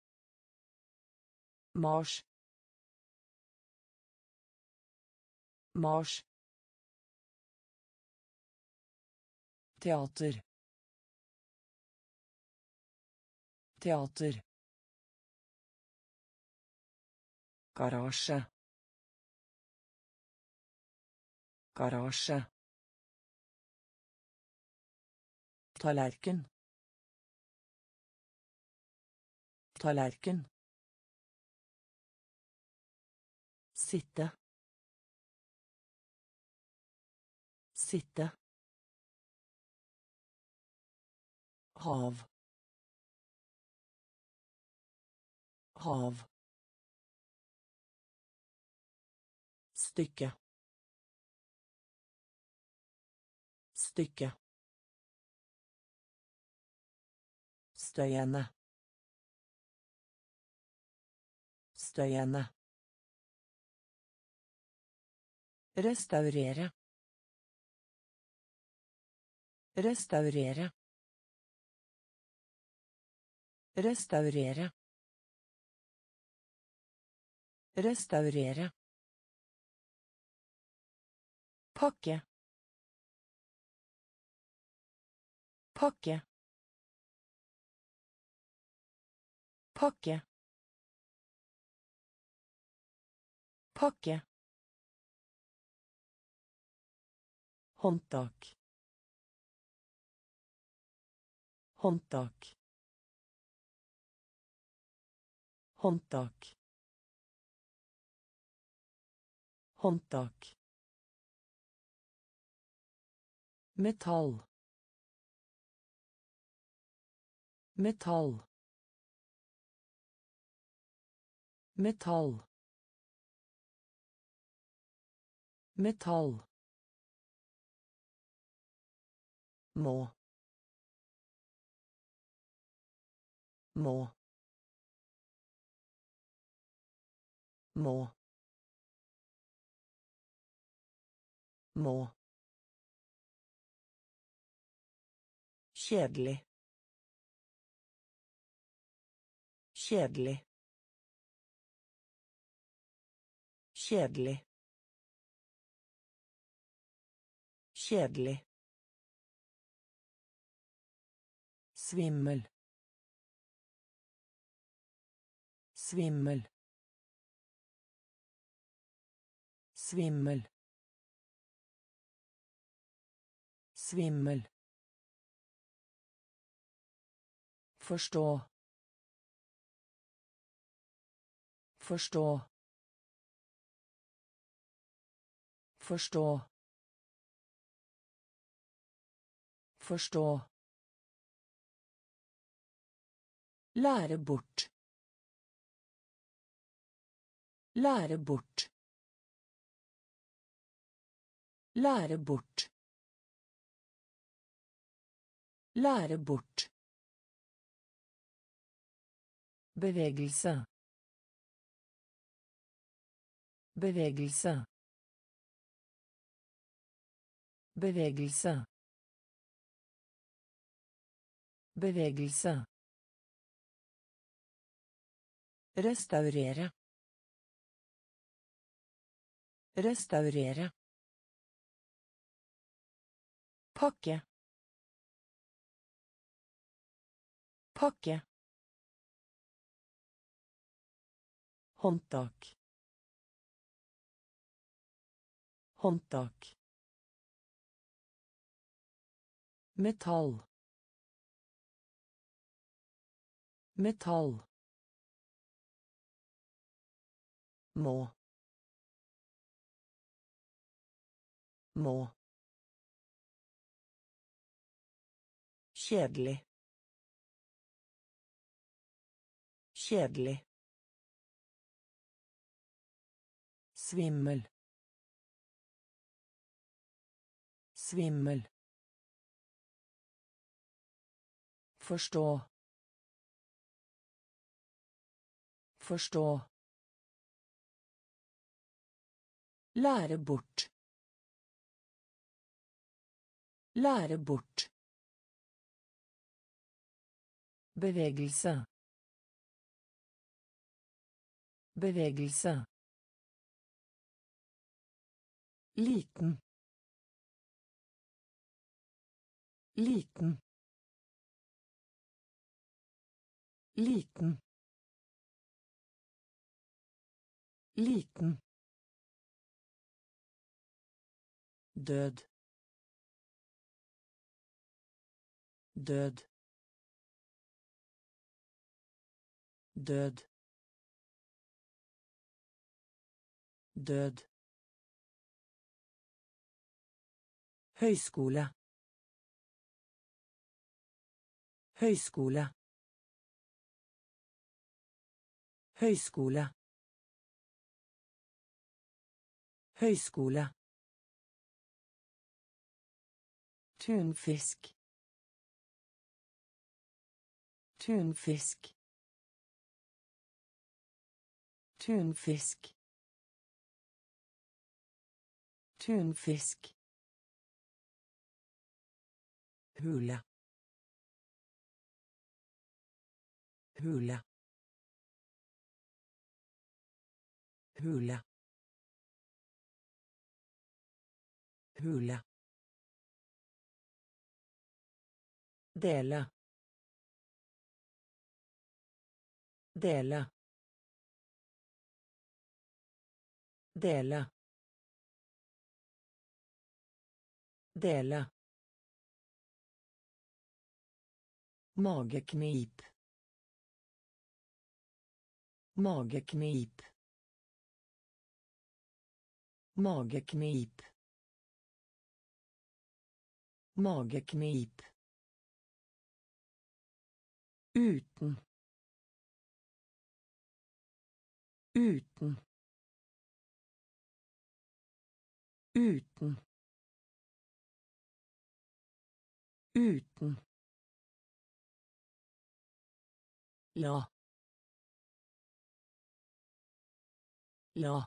Mars. Mars. Teater. Teater. Garasje. Garasje. Tallerken. Tallerken. Sitte. Sitte. Hav. Hav. Stykke. Stykke. Støyende. Støyende. Restaurere. Restaurere. Restaurere. Restaurere. Pakke. Pakke. Pakke. Pakke. Håndtak. Håndtak. Håndtak. Håndtak. Metall. Metall. Metall. Metall. Må. Må. Må. Må. Kjedelig. Kjedelig. Kjedelig. Kjedelig. Svimmel. Svimmel. Svimmel. Svimmel. Forstå. Forstå. Forstå. Forstå. Lære bort. Lære bort. Lære bort. Lære bort. Bevegelse. Bevegelse. Bevegelse. Bevegelse. Restaurere. Restaurere. Pakke. Pakke. Håndtak. Håndtak. Metall. Metall. Må. Må. Kjedelig. Kjedelig. Svimmel. Svimmel. Forstå. Forstå. Lære bort. Lære bort. Bevegelse. Bevegelse. Liten. Liten. Liten. Liten. Død. Død. Død. Død. Høyskole. Høyskole. Høyskole. Høyskole. Tunfisk. Tunfisk. Tunfisk. Tunfisk. Hule. Hule. Hule. Hule. Dele. Dele. Dele. Dele. Mageknip. Mageknip. Mageknip. Mageknip. Uten. Uten. Uten. Uten. La. La.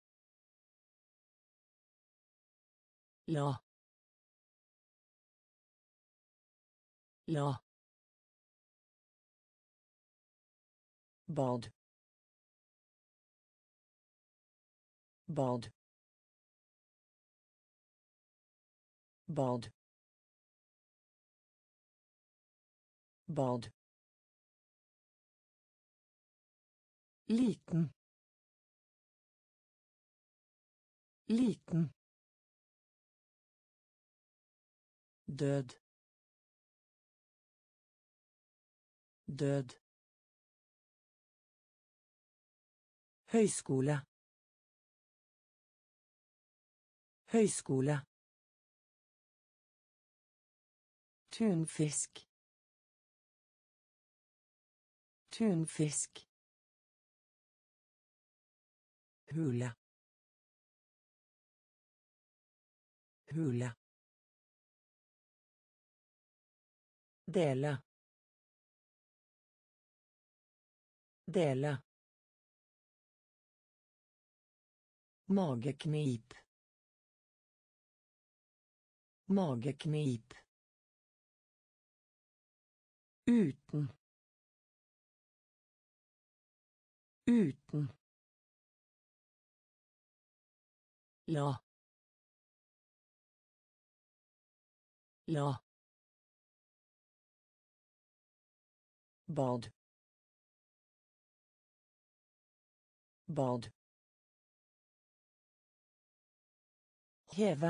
La. La. Bad. Bad. Bad. Bad. Liten. Liten. Død. Død. Høyskole. Høyskole. Tunfisk. Tunfisk. Hule. Hule. Dele. Dele. Mageknip. Mageknip. Uten. Uten. La. La. Bad. Bad. Heve.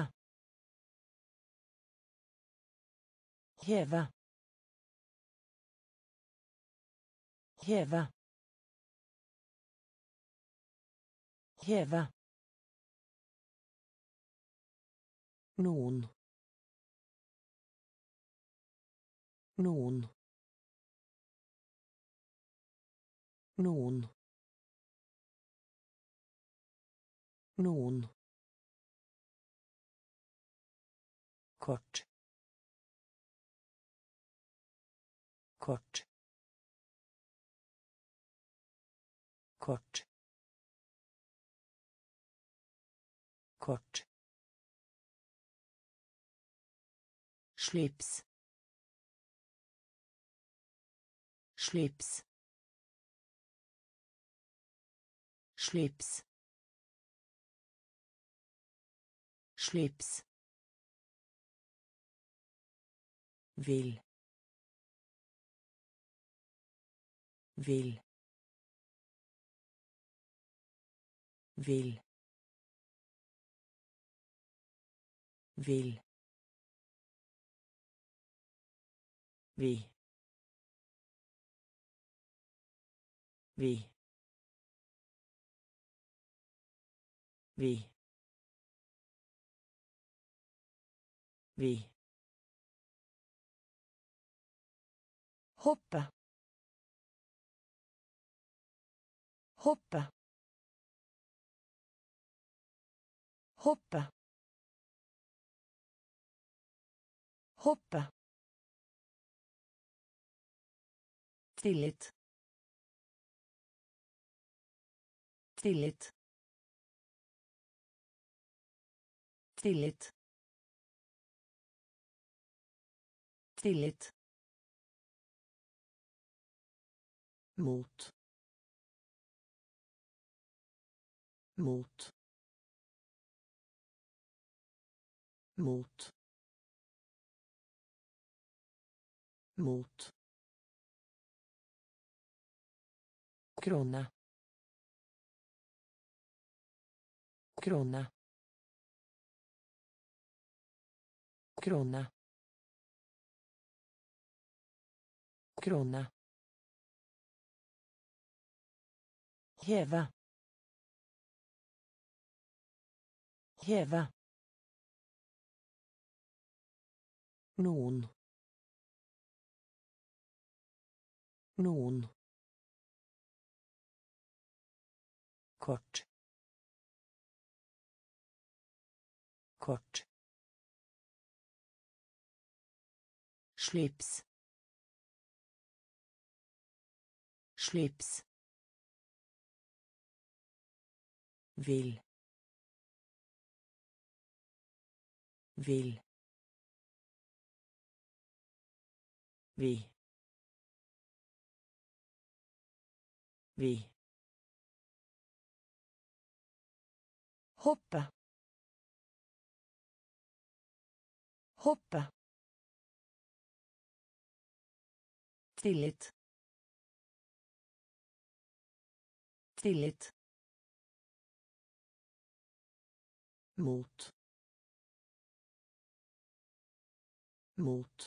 Heve. Heve. Heve. Noen. Noen. Noen. Noen. Kort. Kort. Kort. Kort. Slips. Slips. Slips. slips, vill, vill, vill, vill, vi, vi, vi, vi, hoppa, hoppa, hoppa, hoppa, tillit, tillit, tillit, tillit, mot, mot, mot, mot, krona, krona, krona, krona, häva, häva, nån, nån, kort, kort, slips, slips, vill, vill, vi, vi, hoppa, hoppa, tillit, tillit, mot, mot,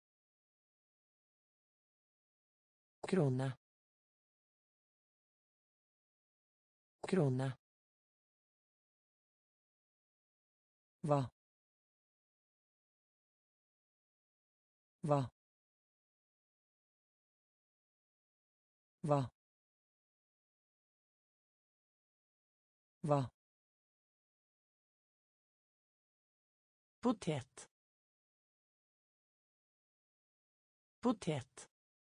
krona, krona, va, va, va, va, potet, potet,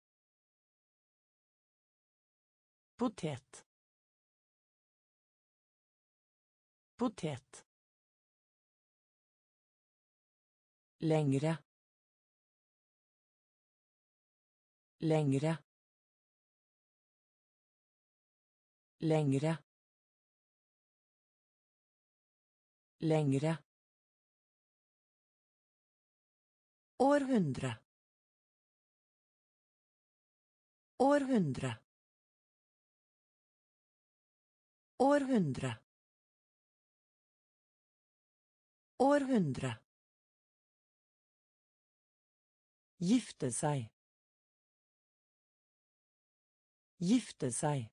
potet, potet, längre, längre, längre, längre, århundra, århundra, århundra, århundra, gifte seg, gifte seg,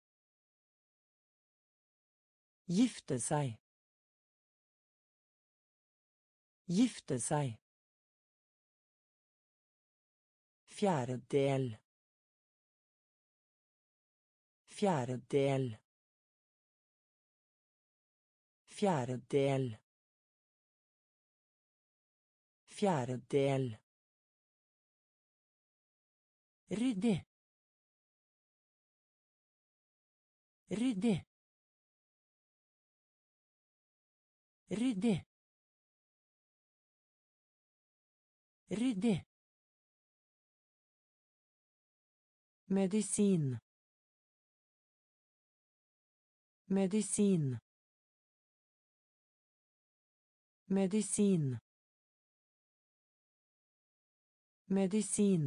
gifte seg, gifte seg, fjerdedel, fjerdedel, fjerdedel, fjerdedel, ryddig, ryddig, ryddig, ryddig, medisin, medisin, Medisin. Medisin.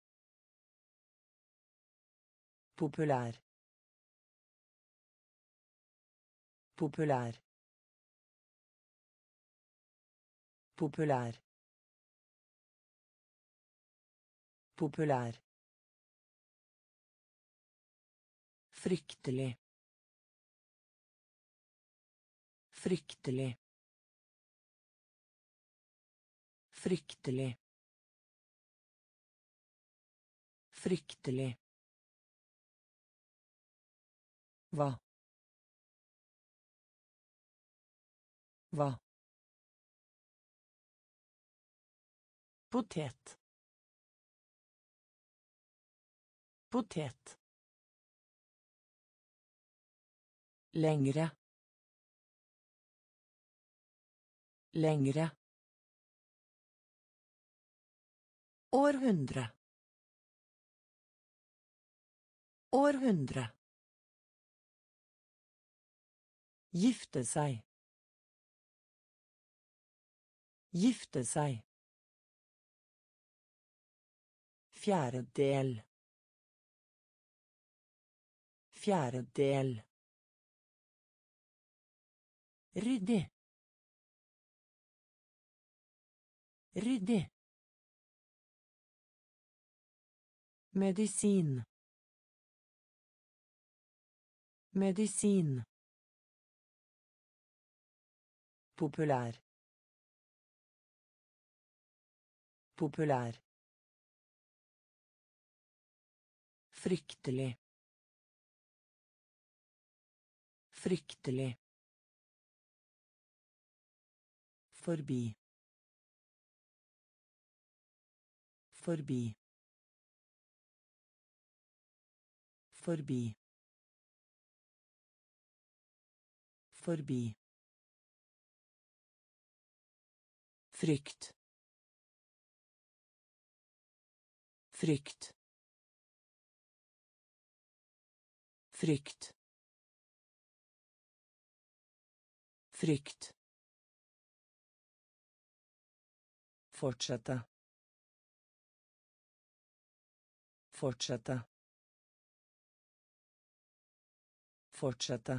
Populær. Populær. Populær. Populær. Fryktelig. Fryktelig. Fryktelig. Fryktelig. Hva? Hva? Potet. Potet. Lengre. Lengre. Århundre. Århundre. Gifte seg. Gifte seg. Fjerdedel. Fjerdedel. Ryddig. Ryddig. Medisin. Medisin. Populær. Populær. Fryktelig. Fryktelig. Forbi. Forbi. Forbi. Forbi. Frykt. Frykt. Frykt. Frykt. Fortsette. Fortsette. Fortsette.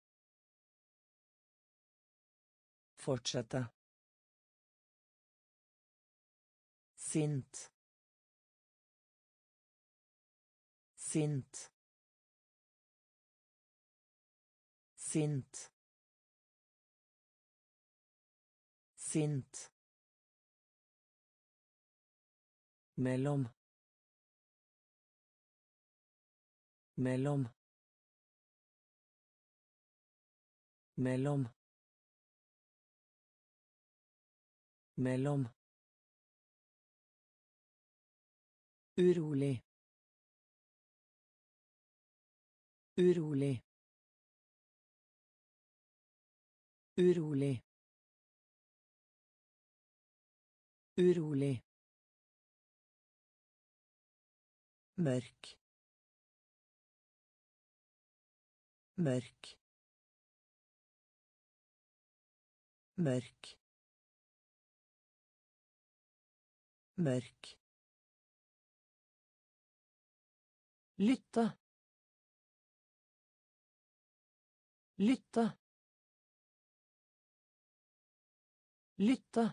Fortsette. Sint. Sint. Sint. Sint. Mellom. Mellom. Mellom. Mellom. Urolig. Urolig. Urolig. Urolig. Mørk. Mørk. Mørk. Mørk. Lytte. Lytte. Lytte.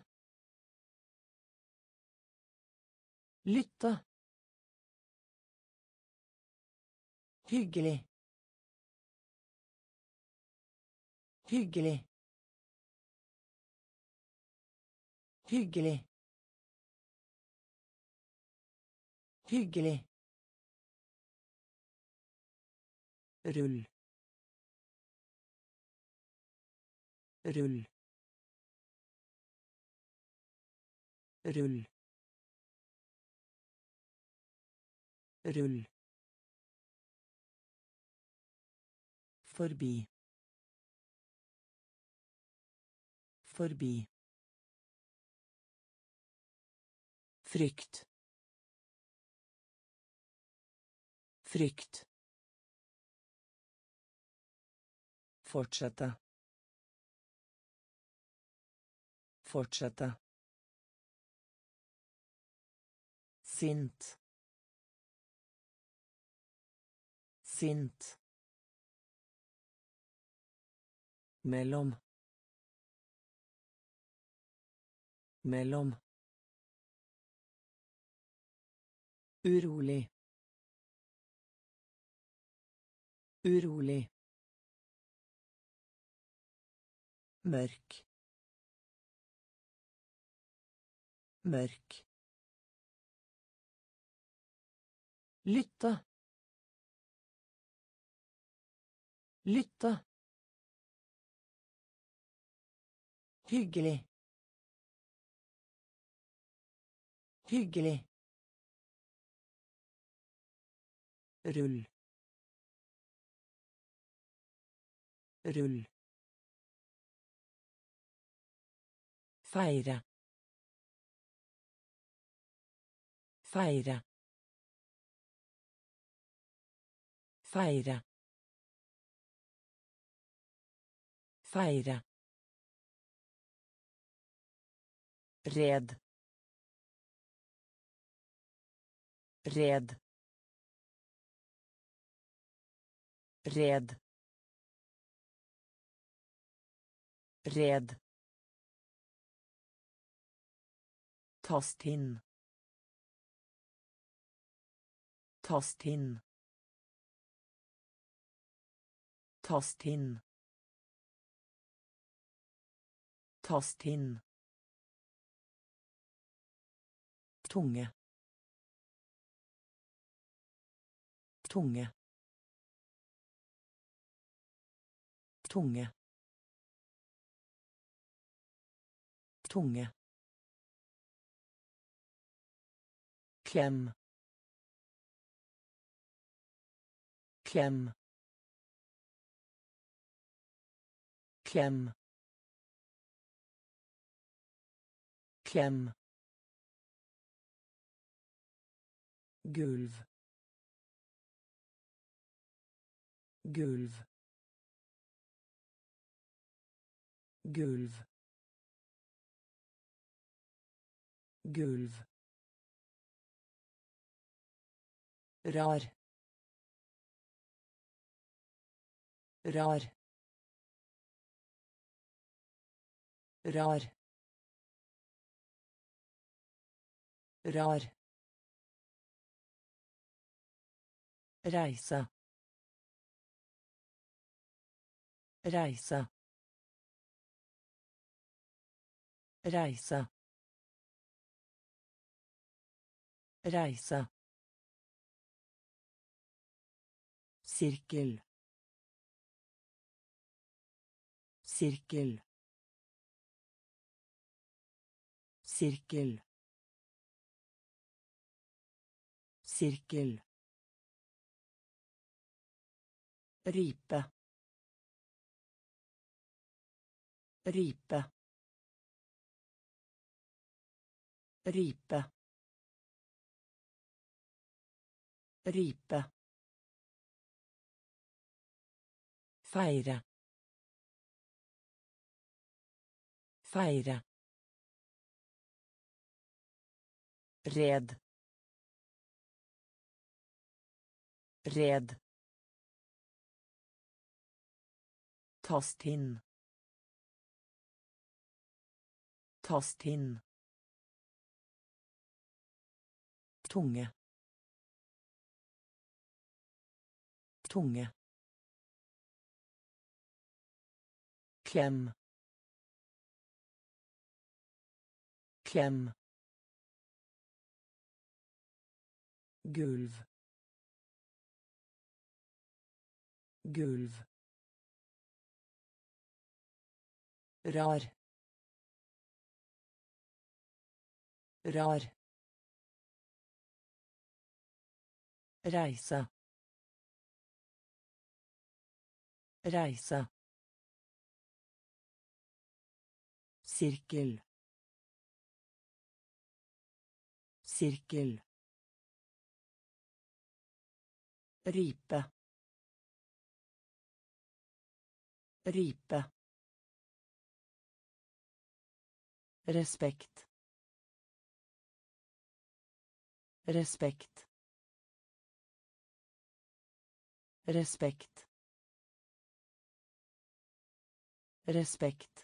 Lytte. Hyggelig. Hyggelig. Hyggelig. Hyggelig. Rull. Rull. Rull. Rull. Forbi. Forbi. Frykt. Frykt. Fortsette. Fortsette. Sint. Sint. Mellom. Mellom. Urolig. Urolig. Mørk. Mørk. Lytte. Lytte. Hyggelig. Hyggelig. Rull. Rull. Feire. Feire. Feire. Feire. Red. Red. Red. Red. Tast inn. Tast inn. Tast inn. Tast inn. Tunge. Tunge. Tunge. Tunge. Klem. Klem. Klem. Klem. Gulv. Gulv. Gulv. Gulv. Rar. Rar. Rar. Rar. Reise. Reise. Reise. Reise. Sirkel. Sirkel. Sirkel. Sirkel. Ripe. Ripe. Ripe. Ripe. Feire. Feire. Red. Red. Tast inn. Tast inn. Tunge. Tunge. Klem. Klem. Gulv. Gulv. Rar. Rar. Reise. Reise. Sirkel. Sirkel. Ripe. Ripe. Respekt. Respekt. Respekt. Respekt.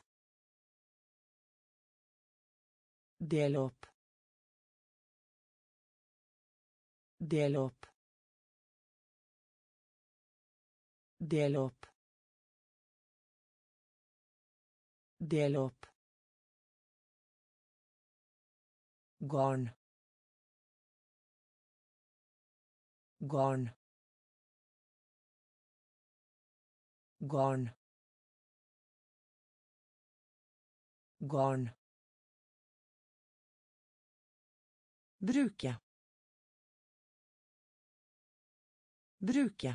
Del opp. Del opp. Del opp. Del opp. Garn. Garn. Garn. Garn. Bruke. Bruke.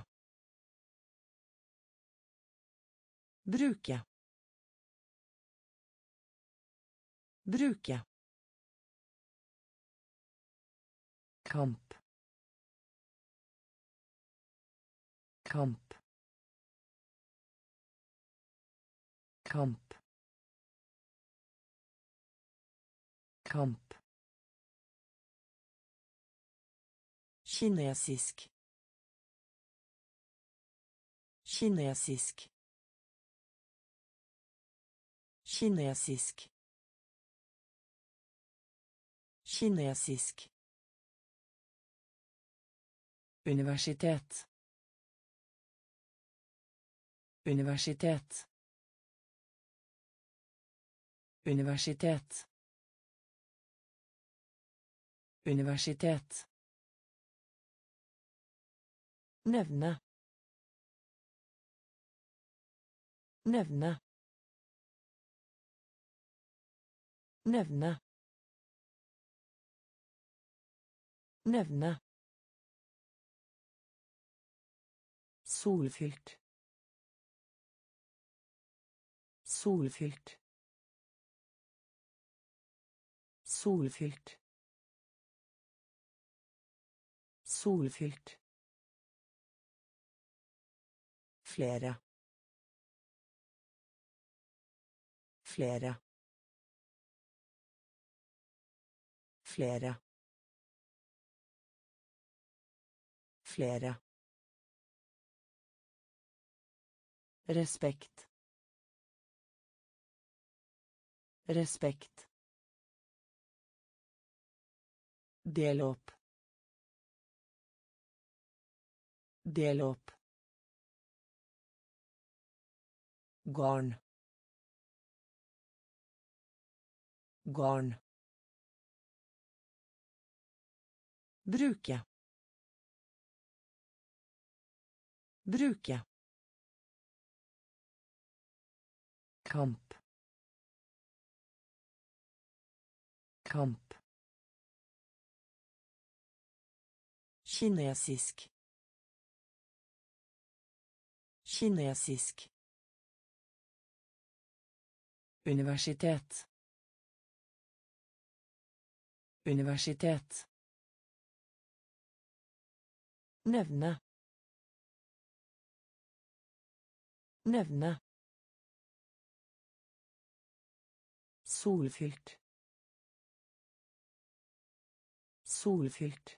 Bruke. Bruke. Kamp. Kamp. Kamp. Kamp. Kinesisk. Kinesisk. Kinesisk. Kinesisk. Universitet. Universitet. Universitet. Universitet. Nevne. Nevne. Nevne. Nevne. Solfylt. Solfylt. Solfylt. Solfylt. Flere. Flere. Flere. Flere. Respekt. Respekt. Del opp. Del opp. Garn. Garn. Bruke. Bruke. Kamp. Kamp. Kinesisk. Kinesisk. Universitet. Universitet. Nevne. Nevne. Solfylt. Solfylt.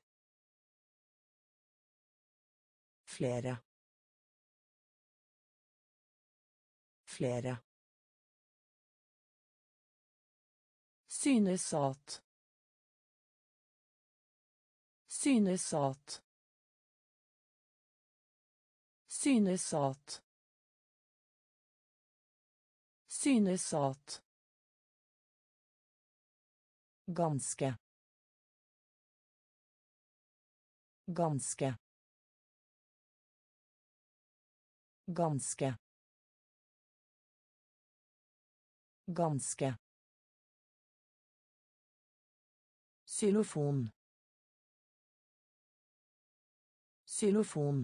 Flere. Flere. Synes at. Synes at. Synes at. Synes at. Ganske. Ganske. Ganske. Ganske. Xylofon. Xylofon.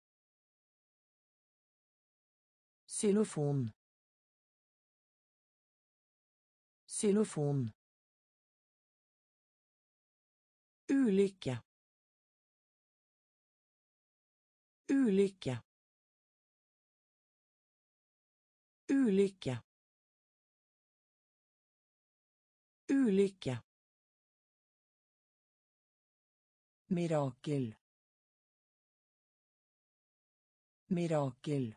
Xylofon. Xylofon. Ulykke. Ulykke. Ulykke. Ulykke. Mirakel. Mirakel.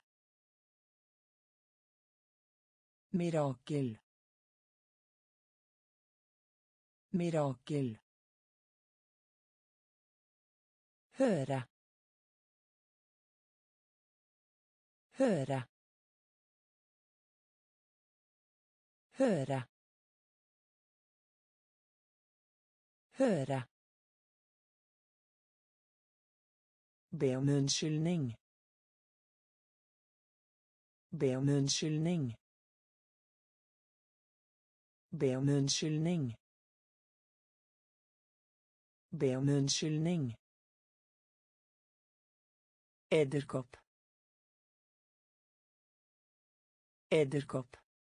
Mirakel. Mirakel. Høre. Høre. Høre. Høre. Be om unnskyldning. Be om unnskyldning. Be om unnskyldning. Be om unnskyldning. Edderkopp. Edderkopp.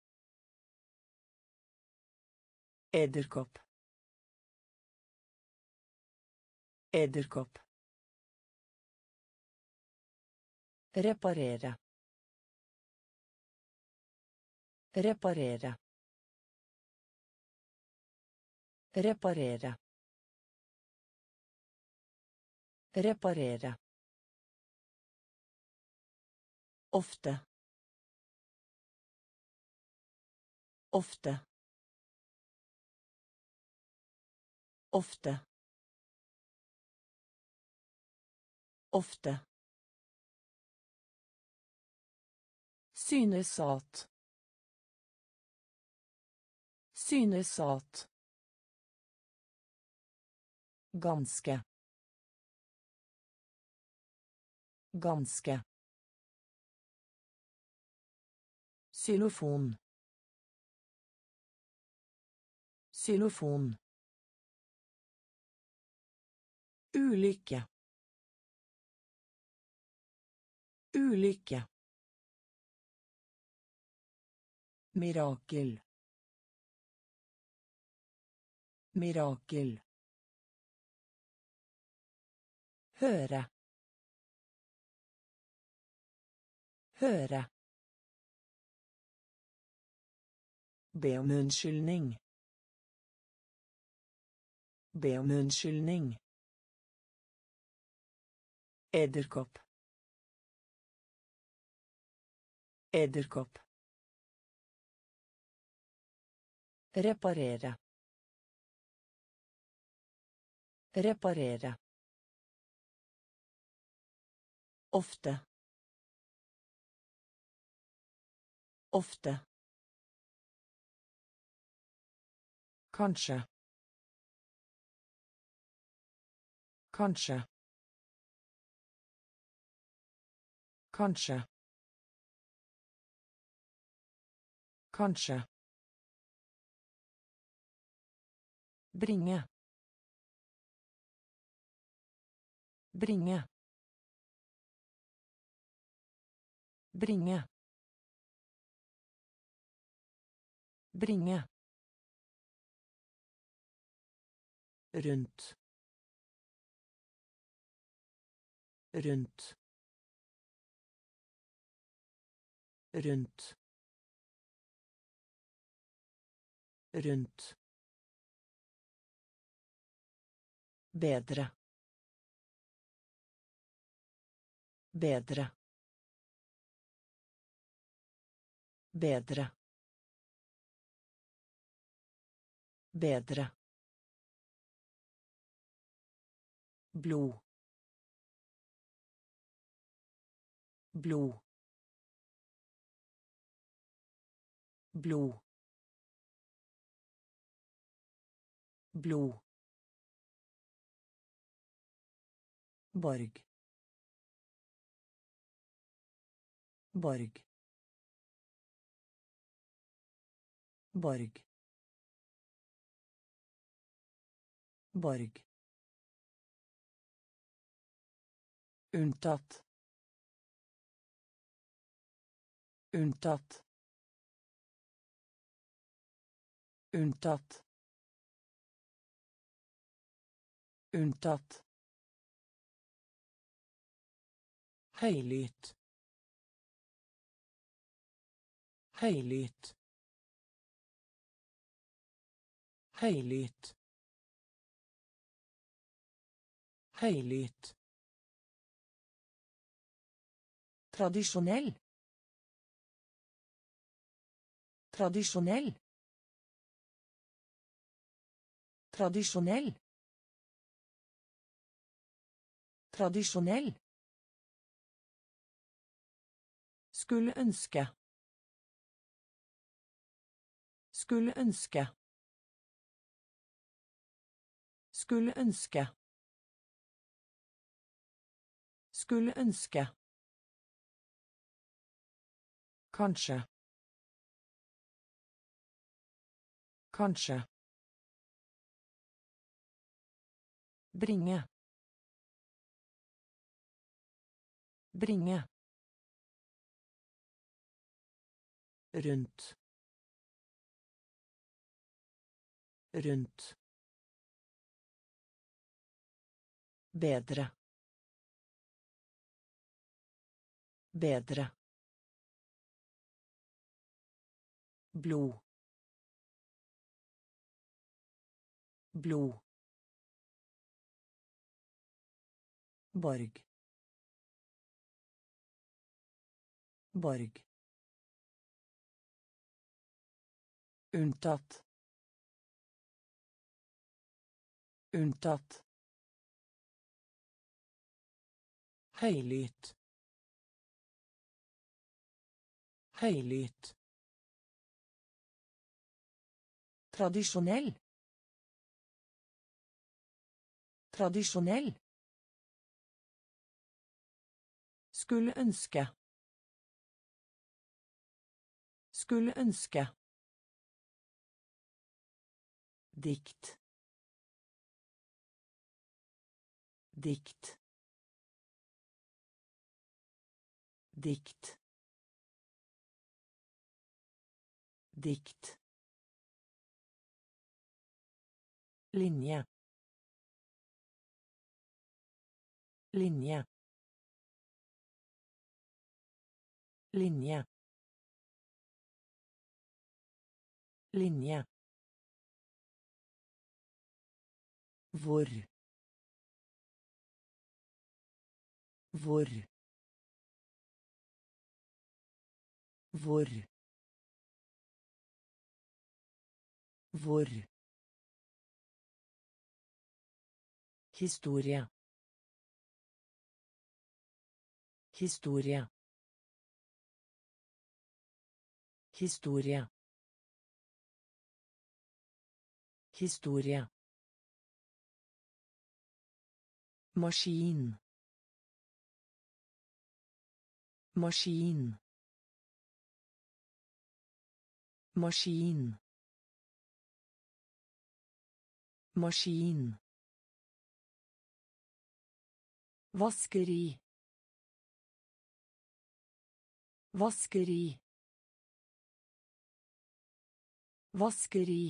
Edderkopp. Edderkopp. Reparere. Reparere. Reparere. Reparere. Ofte. Ofte. Ofte. Ofte. Synes at. Synes at. Ganske. Ganske. Xylofon. Xylofon. Ulykke. Ulykke. Mirakel. Mirakel. Høre. Høre. Be om unnskyldning. Be om unnskyldning. Edderkopp. Edderkopp. Reparere. Reparere. Ofte. Ofte. Kanskje. Kanskje. Kanskje. Kanskje. Bringe. Bringe. Bringe. Bringe. Rundt. Rundt. Rundt. Rundt. Bedre. Bedre. Bedre. Bedre. Blod. Blod. Blod. Blod. Borg. Borg. Borg. Borg. Unntatt. Unntatt. Unntatt. Unntatt. Høylytt. Høylytt. Høylytt. Høylytt. Tradisjonell. Tradisjonell. Tradisjonell. Tradisjonell. Skulle ønske. Skulle ønske. Skulle ønske. Skulle ønske. Kanskje. Kanskje. Bringe. Bringe. Rundt. Rundt. Bedre. Bedre. Blod. Blod. Borg. Borg. Unntatt. Unntatt. Høylytt. Høylytt. Tradisjonell. Tradisjonell. Skulle ønske. Skulle ønske. Dikt. Dikt. Dikt. Dikt. Linje. Linje. Linje. Linje. Hvor. Hvor. Hvor. Hvor. Historie. Historie. Historie. Historie. Maskin. Maskin. Maskin. Maskin. Vaskeri. Vaskeri. Vaskeri.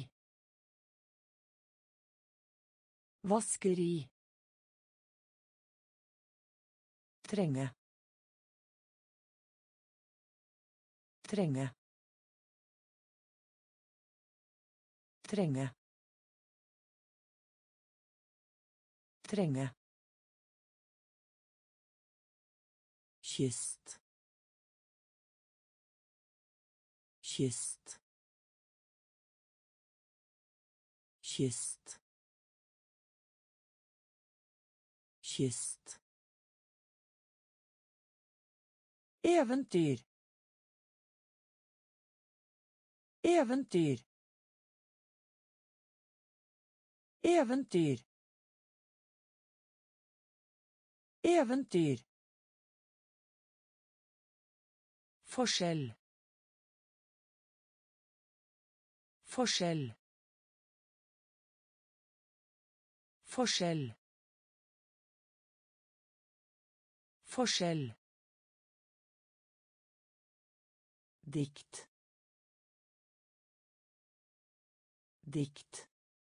Vaskeri. Trenge. Trenge. Trenge. Trenge. Kyst. Kyst. Kyst. Kyst. Eventyr. Eventyr. Eventyr. Eventyr. Forskjell. Forskjell. Forskjell. Forskjell. Dikt. Dikt.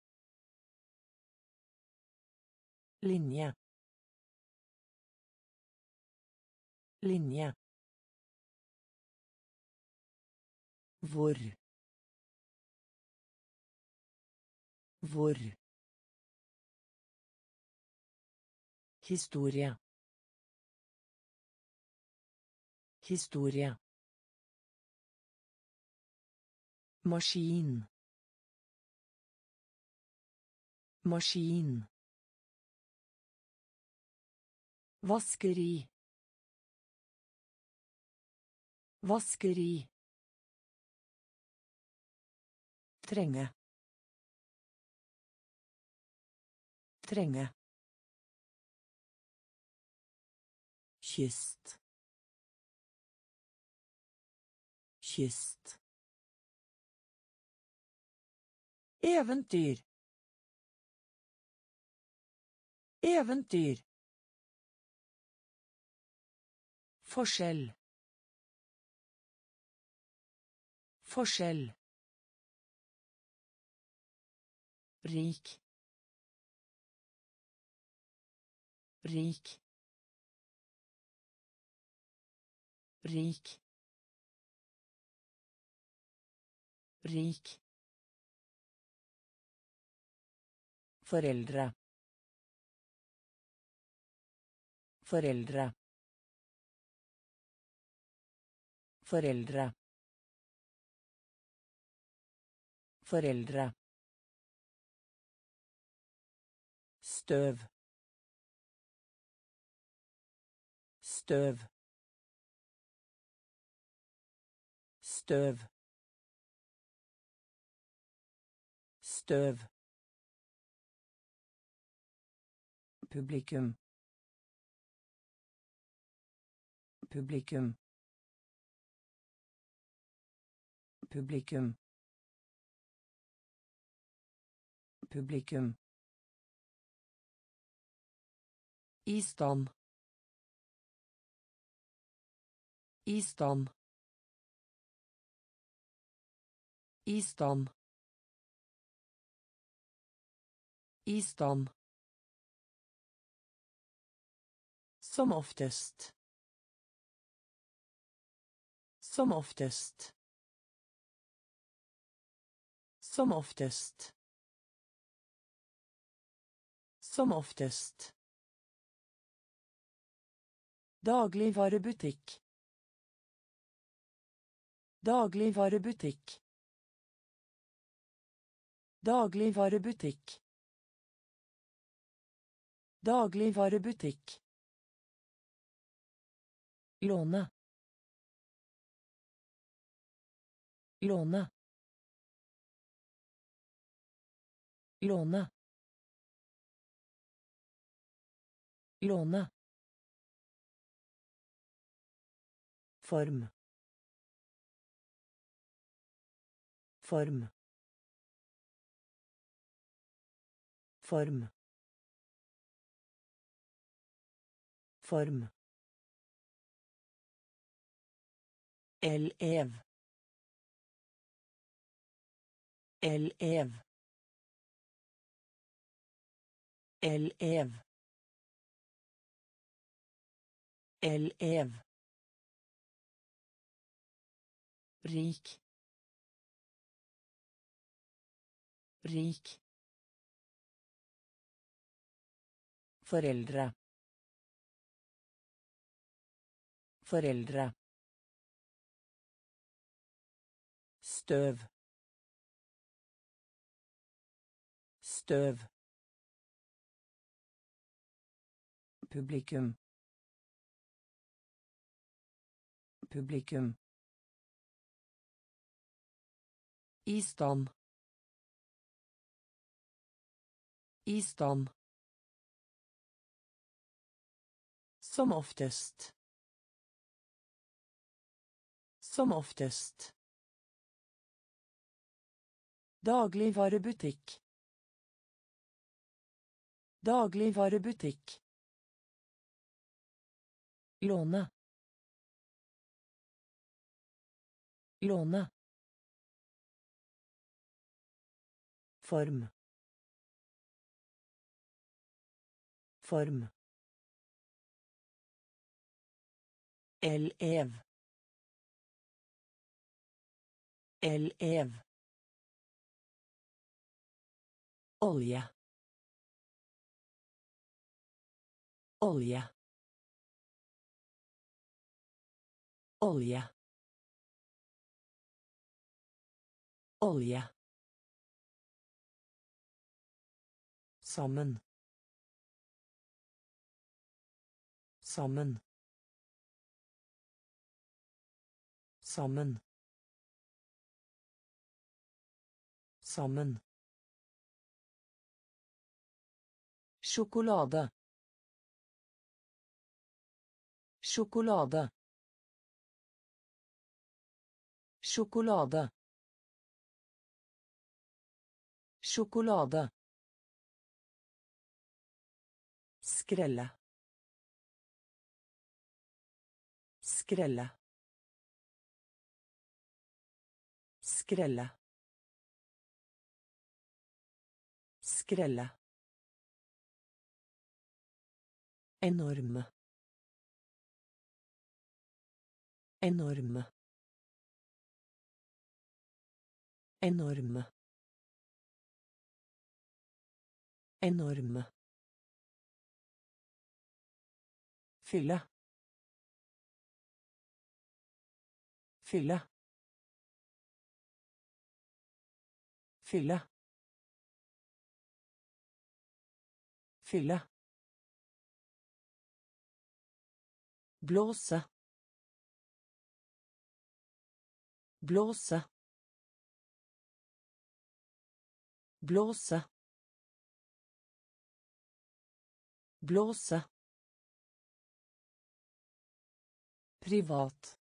Linje. Linje. Hvor. Hvor. Historie. Historie. Maskin. Maskin. Vaskeri. Vaskeri. Trenge. Trenge. Kyst. Kyst. Eventyr. Eventyr. Forskjell. Forskjell. Rik. Rik. Rik. Rik. Foreldre. Foreldre. Foreldre. Foreldre. Støv. Støv. Støv. Støv. Publikum. Publikum. Publikum. Publikum. I stand. I stand. I stand. I stand. Som oftest. Som oftest. Som oftest. Som oftest. Dagligvarebutikk. Dagligvarebutikk. Dagligvarebutikk. Dagligvarebutikk. Låne. Låne. Låne. Låne. Form. Form. Form. Form. Elev. Elev. Elev. Elev. Rik. Rik. Foreldre. Foreldre. Støv. Støv. Publikum. Publikum. I stand. I stand. Som oftest. Som oftest. Dagligvarebutikk. Dagligvarebutikk. Låne. Låne. Form. Form. Elev. Elev. olje, olje, olje, olje, sammen, sammen, sammen, sammen, sjokolade, sjokolade, sjokolade, sjokolade, skrelle, skrelle, skrelle, skrelle, enorme, enorme, enorme, enorme, fylle, fylle, fylle, fylle, blåse, blåse, blåse, blåse, privat,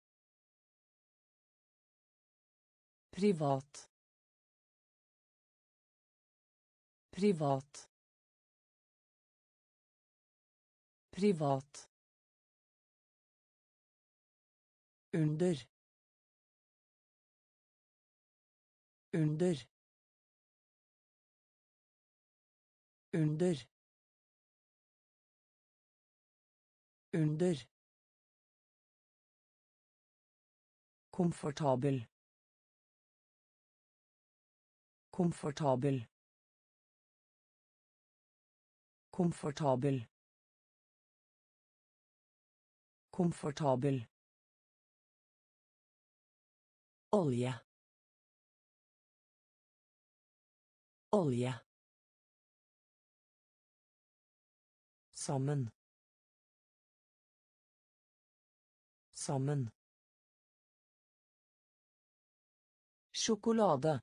privat, privat, privat, under, under, under, under, komfortabel, komfortabel, komfortabel, komfortabel, olje, olje, sammen, sammen, sjokolade,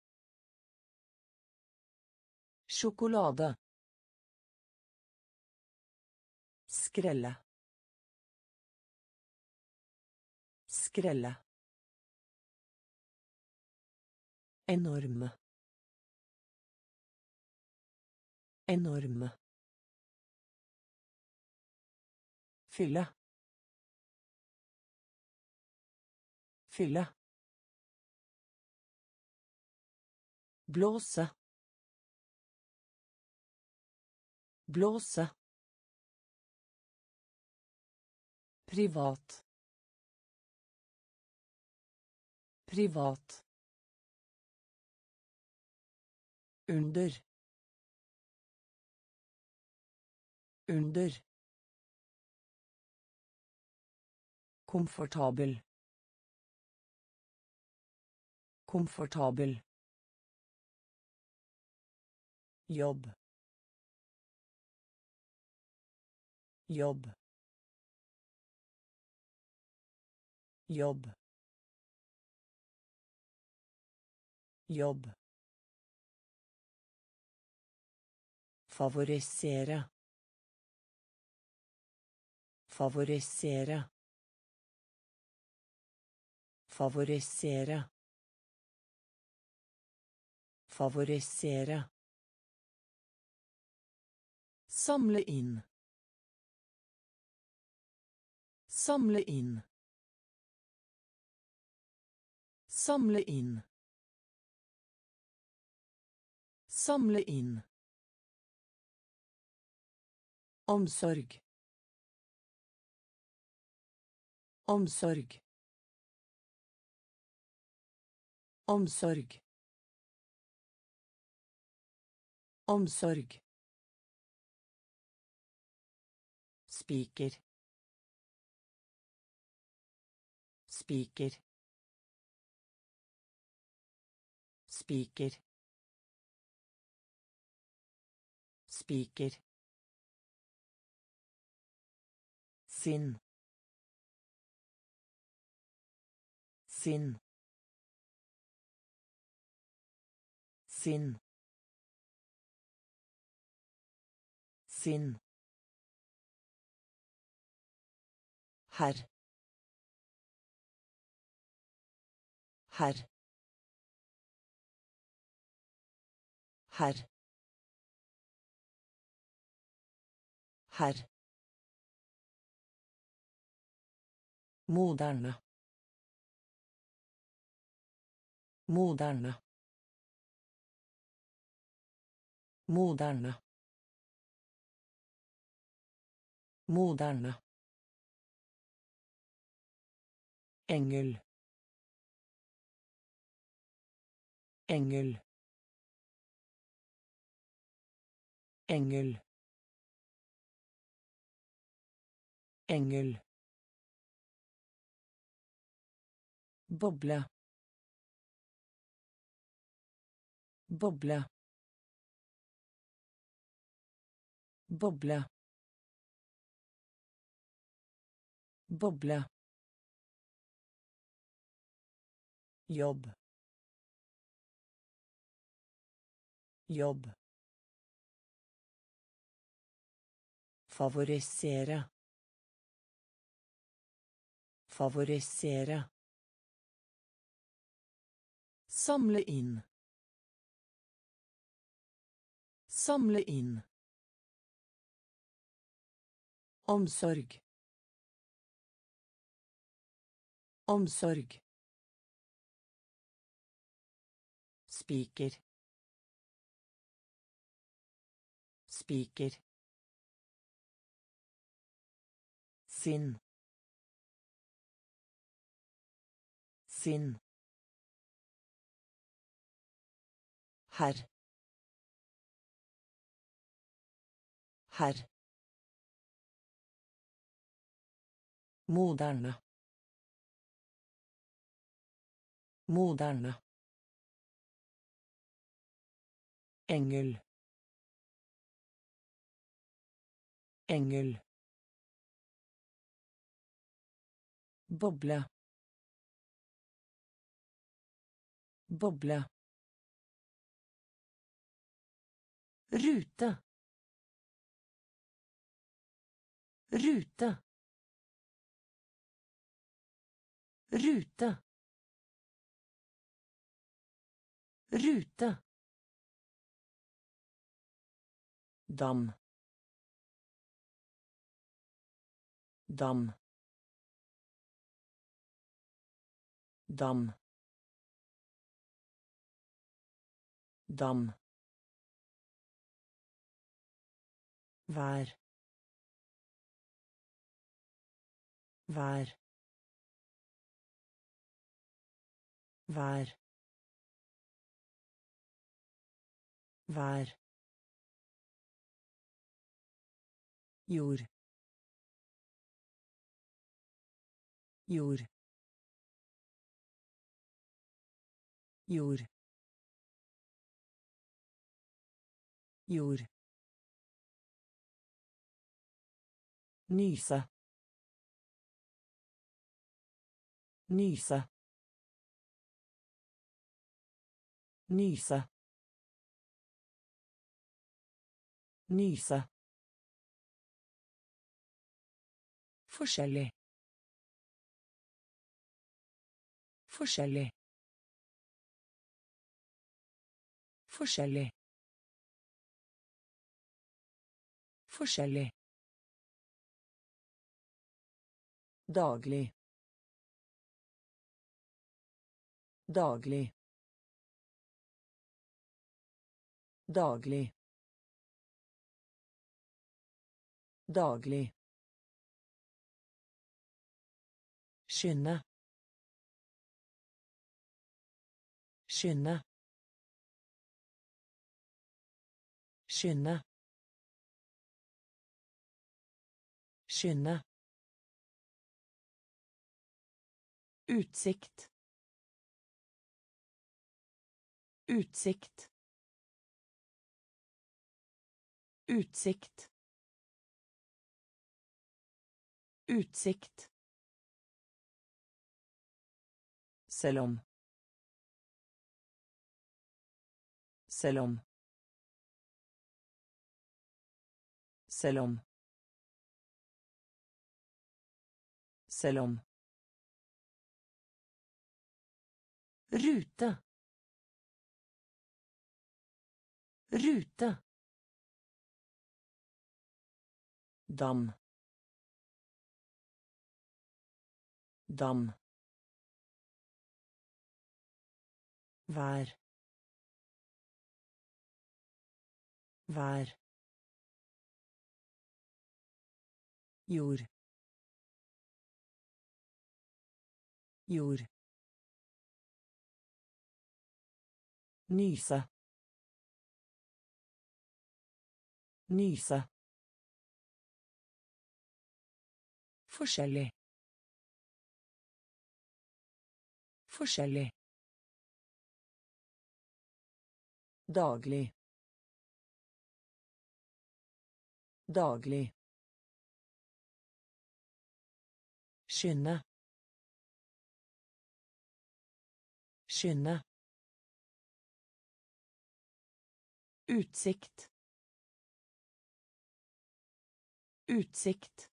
sjokolade, skrelle, skrelle, enorme, enorme, fylle, fylle, blåse, blåse, privat, privat, under, under, komfortabel, komfortabel, jobb, jobb, jobb, jobb, favorisere, favorisere, favorisere, favorisere, samle inn, samle inn, samle inn, samle inn, omsorg, omsorg, omsorg, Omsorg. Spiker. Spiker. Spiker. Spiker. Sinn. Sinn. Sinn. Sinn. Herr. Herr. Herr. Herr. Moderne. Moderne. Moderne. Moderne. Engel. Engel. Engel. Engel. Boble. Boble. Boble. Boble. Jobb. Jobb. Favorisere. Favorisere. Samle inn. Samle inn. Omsorg. Omsorg. Spiker. Spiker. Sinn. Sinn. Herr. Herr. Moderne. Moderne. Engel. Engel. Boble. Boble. Rute. Rute. Rute. Rute. Dam. Dam. Dam. Dam. Vær. Vær. Vær. Vær. Jord. Jord. Jord. Jord. Nyse. Nyse. Nyse. Nyse. Forskjellig. Forskjellig. Forskjellig. Forskjellig. Daglig. Daglig. Daglig. Daglig. Skynde. Skynde. Skynde. Skynde. Utsikt. Utsikt. Utsikt. Utsikt. Selv om. Selv om. Selv om. Selv om. Rute. Rute. Dam. Dam. Vær. Vær. Jord. Jord. Nyse. Nyse. Forskjellig. Forskjellig. Daglig. Daglig. Skynde. Skynde. Utsikt. Utsikt.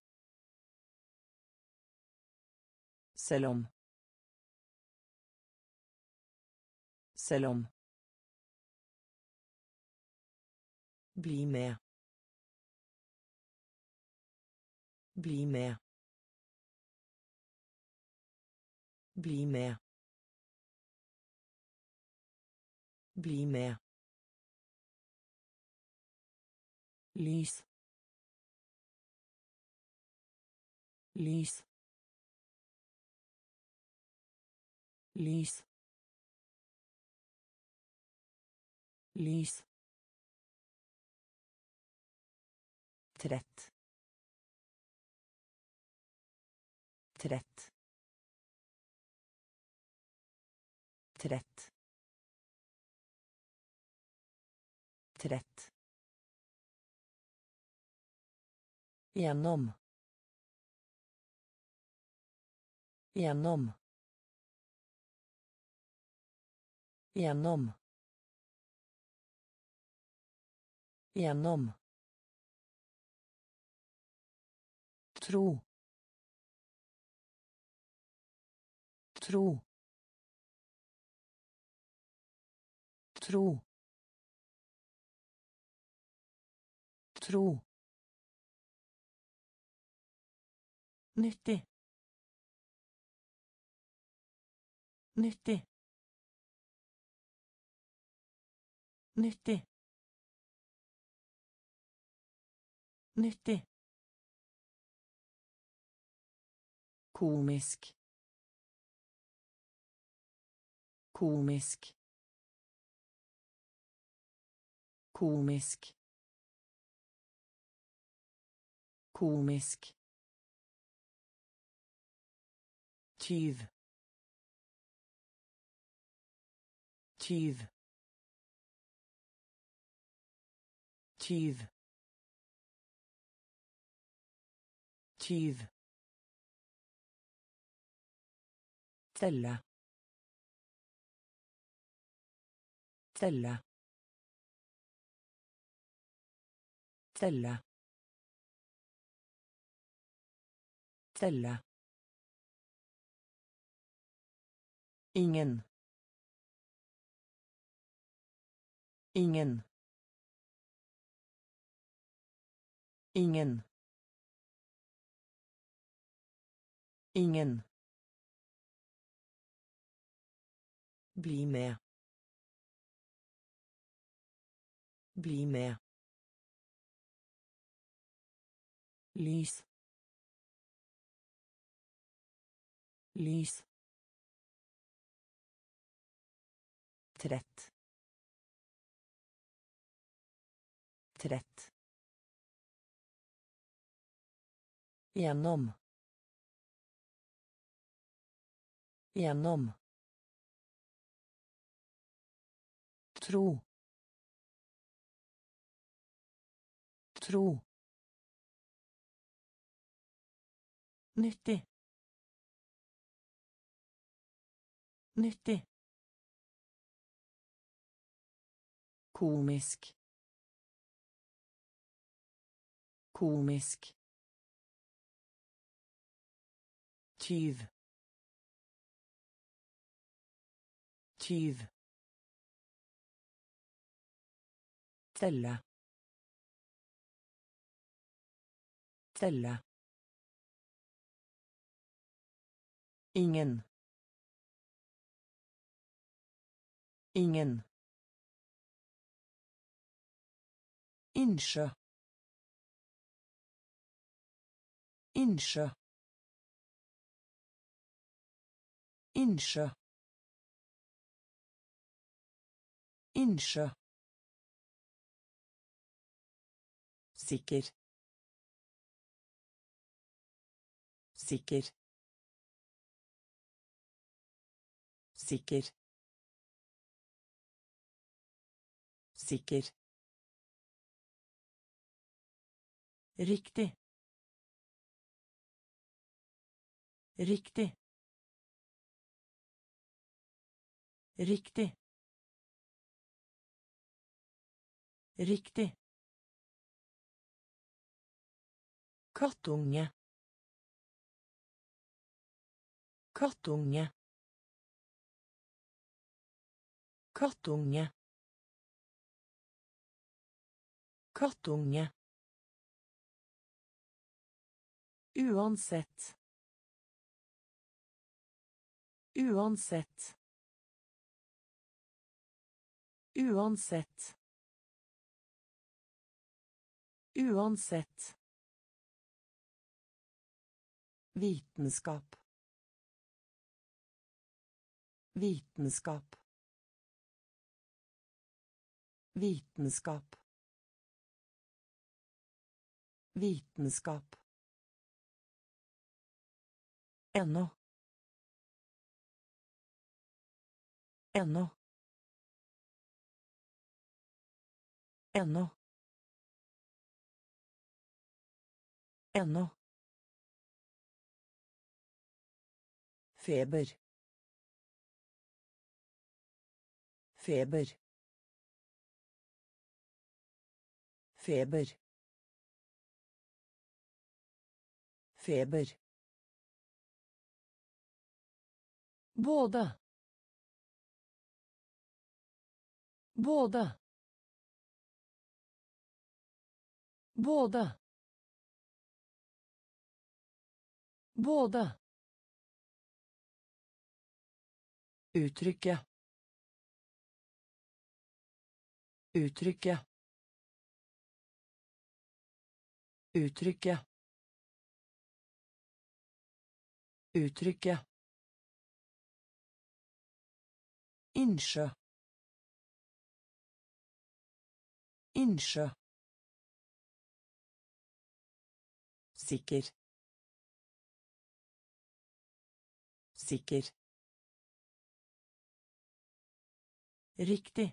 Selv om. Selv om. Bli med. Bli med. Bli med. Bli med. Lys. Lys. Lys. Lys. Trett. Trett. Trett. Trett. Gjennom. Gjennom. Gjennom. Gjennom. Tro. Tro. Tro. Tro. Nyttig. Nyttig. Nyttig. Nyttig. Komisk. Komisk. Komisk. Komisk. Tyv. Tyv. Tyv. Tyv. Telle. Telle. Telle. Telle. Ingen. Ingen. Ingen. Ingen. Bli med. Bli med. Lys. Lys. Trett. Trett. Gjennom. Gjennom. Tro. Tro. Nyttig. Nyttig. Komisk. Komisk. Tyv. Tyv. Telle. Telle. Ingen. Ingen. Innsjø. Innsjø. Innsjø. Innsjø. Sikker. Sikker. Sikker. Sikker. Riktig. Riktig. Riktig. Riktig. Kattunge. Kattunge. Kattunge. Kattunge. Uansett. Uansett. Uansett. Uansett. Vitenskap. Vitenskap. Vitenskap. Vitenskap. Ennå. Ennå. Ennå. Ennå. Feber. Feber. Feber. Feber. Både. Både. Både. Både. Uttrykke. Uttrykke. Uttrykke. Uttrykke. Innsjø. Innsjø. Sikker. Sikker. Riktig.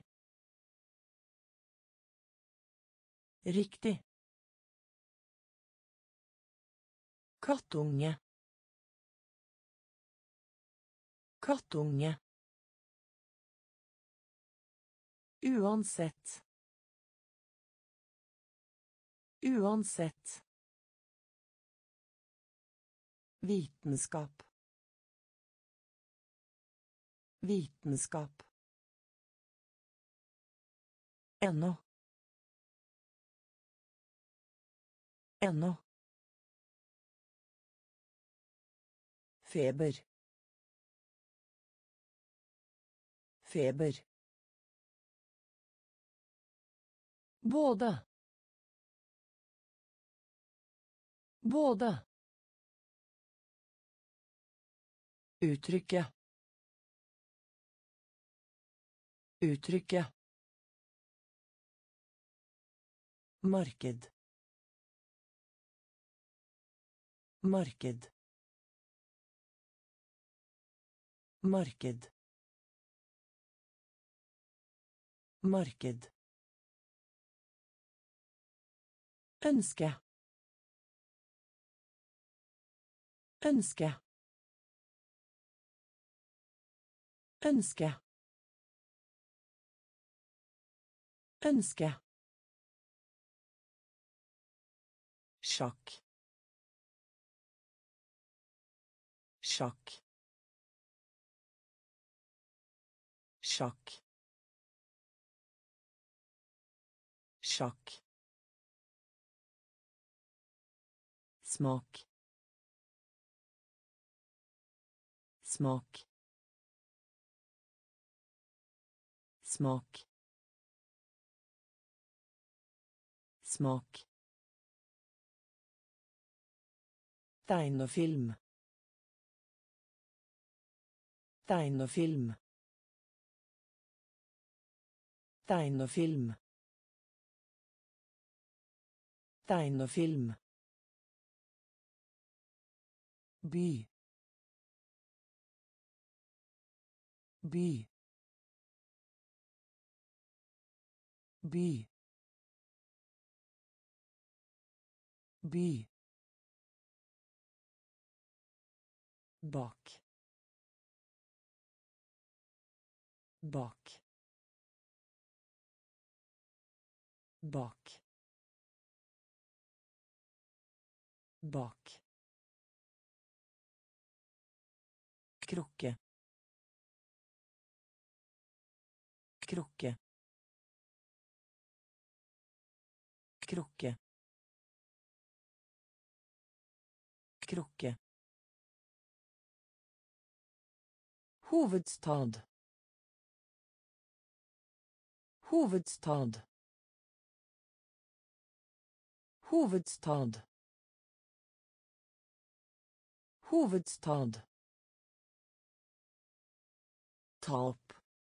Riktig. Kattunge. Kattunge. Uansett. Uansett. Vitenskap. Vitenskap. Ennå. Ennå. Feber. Feber. Både. Både. Uttrykke. Uttrykke. marked, marked, marked, marked, ønske, ønske, ønske, ønske, sjakk, sjakk, sjakk, sjakk, smak, smak, smak, smak, tegnefilm, tegnefilm, tegnefilm, tegnefilm, by, by, by, by, bak, bak, bak, bak, krukke, krukke, krukke, krukke, hovedstad, hovedstad, hovedstad, hovedstad, tap,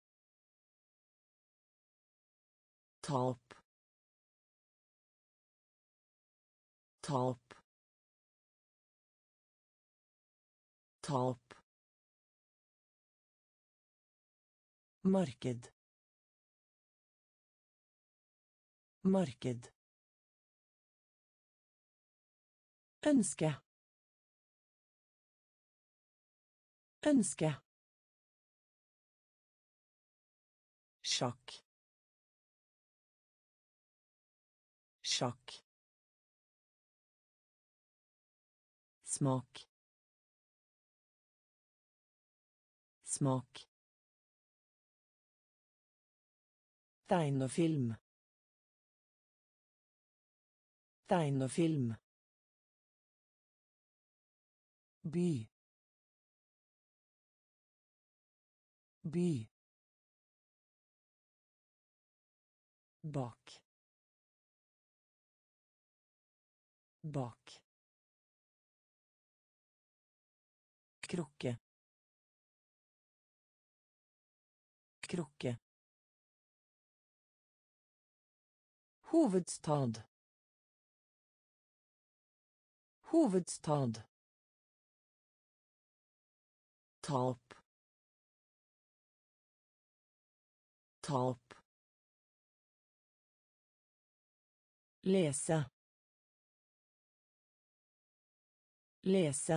tap, tap, tap, marked, marked, ønske, ønske, sjakk, sjakk, smak, smak, tegnefilm, tegnefilm, by, by, bak, bak, krukke, krukke, hovedstad, hovedstad, tap, tap, lese, lese,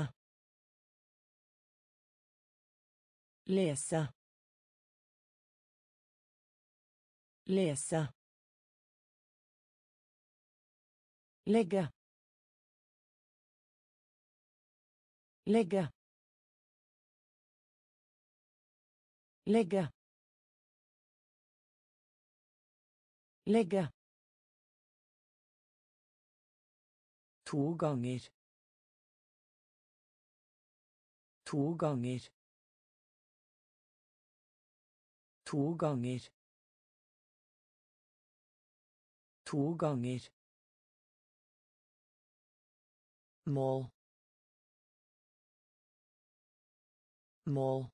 lese, lese, legge, legge, legge, legge, 2 ganger, 2 ganger, 2 ganger, 2 ganger, mål, mål,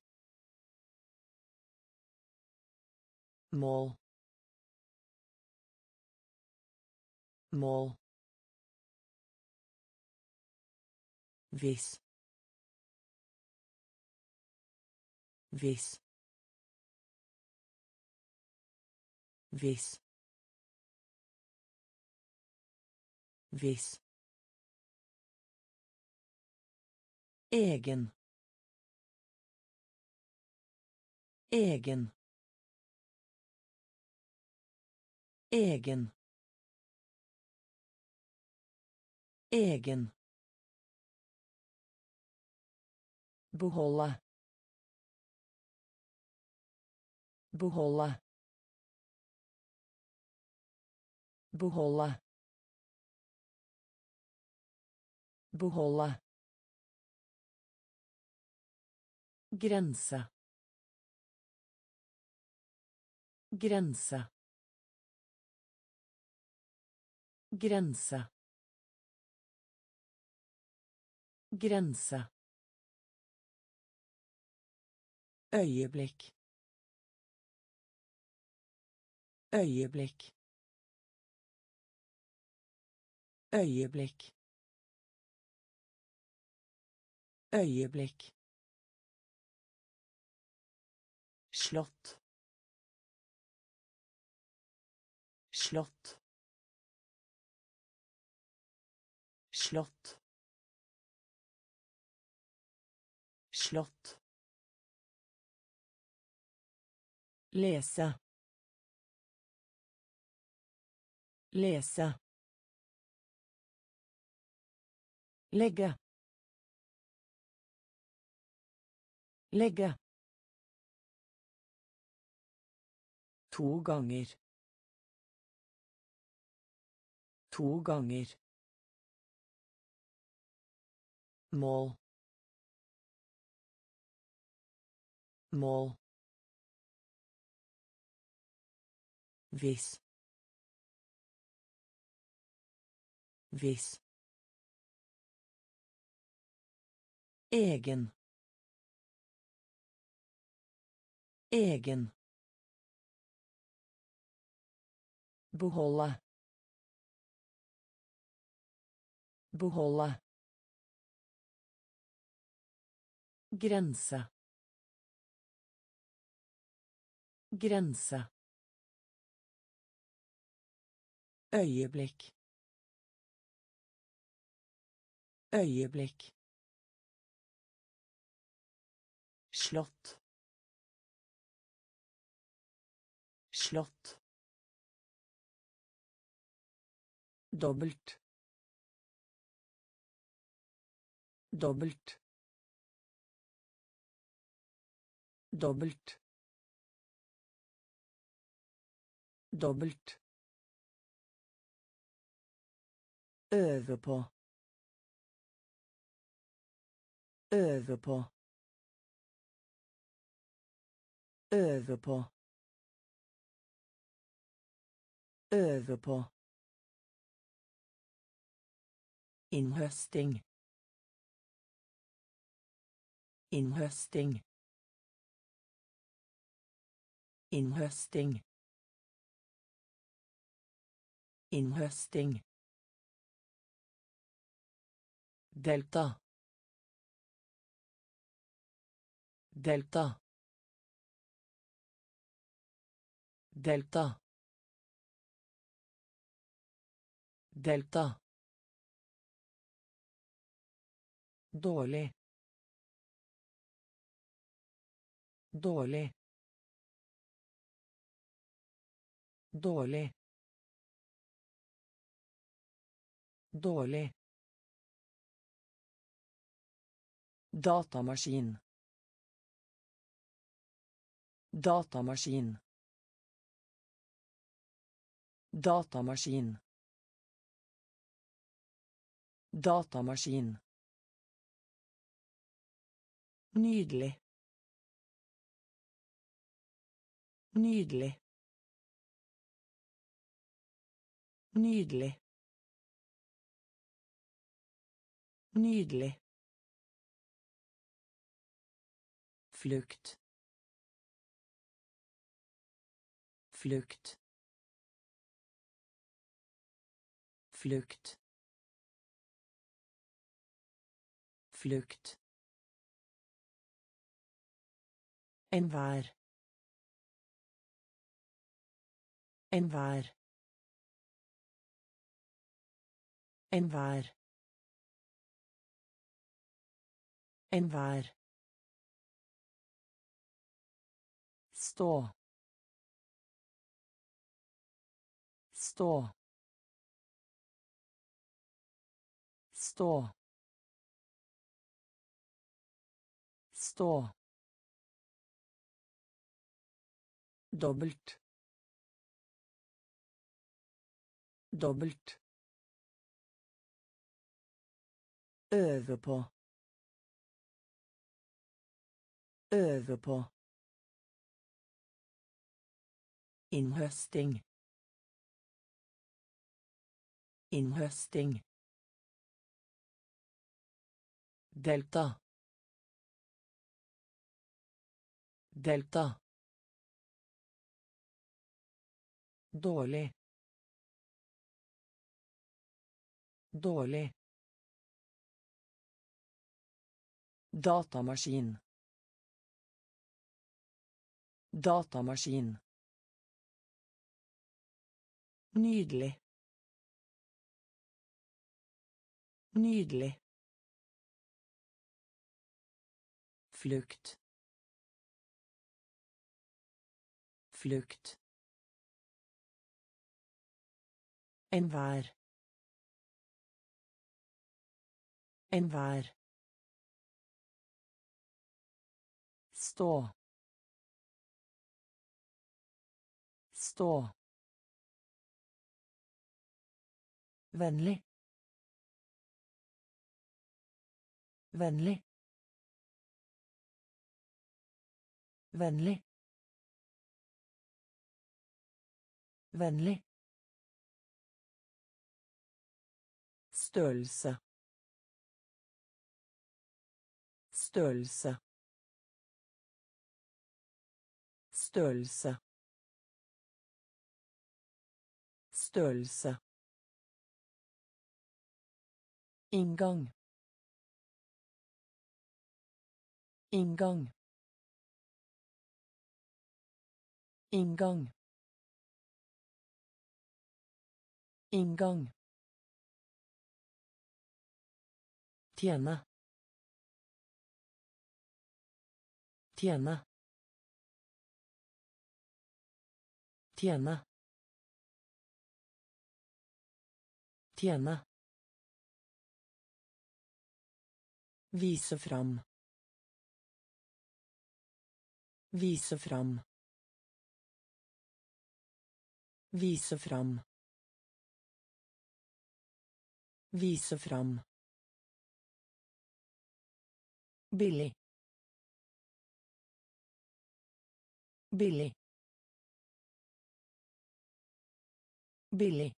mål, mål, hvis, hvis, hvis, hvis, egen, egen, egen, egen, beholde, beholde, beholde, beholde, grense, grense, grense, grense, øyeblikk, øyeblikk, øyeblikk, øyeblikk, slott, slott, slott, slott, lese, lese, legge, legge, 2 ganger, 2 ganger, mål, mål, hvis, hvis, egen, egen, beholde, beholde, grense, grense, øyeblikk, øyeblikk, slott, slott, dobbelt, dobbelt, dobbelt, dobbelt, øve på, øve på, øve på, øve på, innhøsting, innhøsting, innhøsting, innhøsting, delta, delta, delta, delta, dårlig, dårlig, dårlig, dårlig, datamaskin, datamaskin, datamaskin, datamaskin, nydelig, nydelig, nydelig, nydelig, flukt, flukt, Flukt. Flukt. Enhver. Enhver. Enhver. Enhver. Stå. Stå. Stå. Stå. Dobbelt. Dobbelt. Øve på. Øve på. Innhøsting. Innhøsting. Delta. Delta. Dårlig. Dårlig. Datamaskin. Datamaskin. Nydelig. Nydelig. Flukt. Flukt. Enhver. Enhver. Stå. Stå. Vennlig. Vennlig. Vennlig. Vennlig. Størrelse. Størrelse. Størrelse. Størrelse. Inngang. Inngang. Inngang. Inngang. Tjene. Tjene. Tjene. Tjene. Vise fram. Vise fram. Vise fram. Vise fram. Billig. Billig. Billig.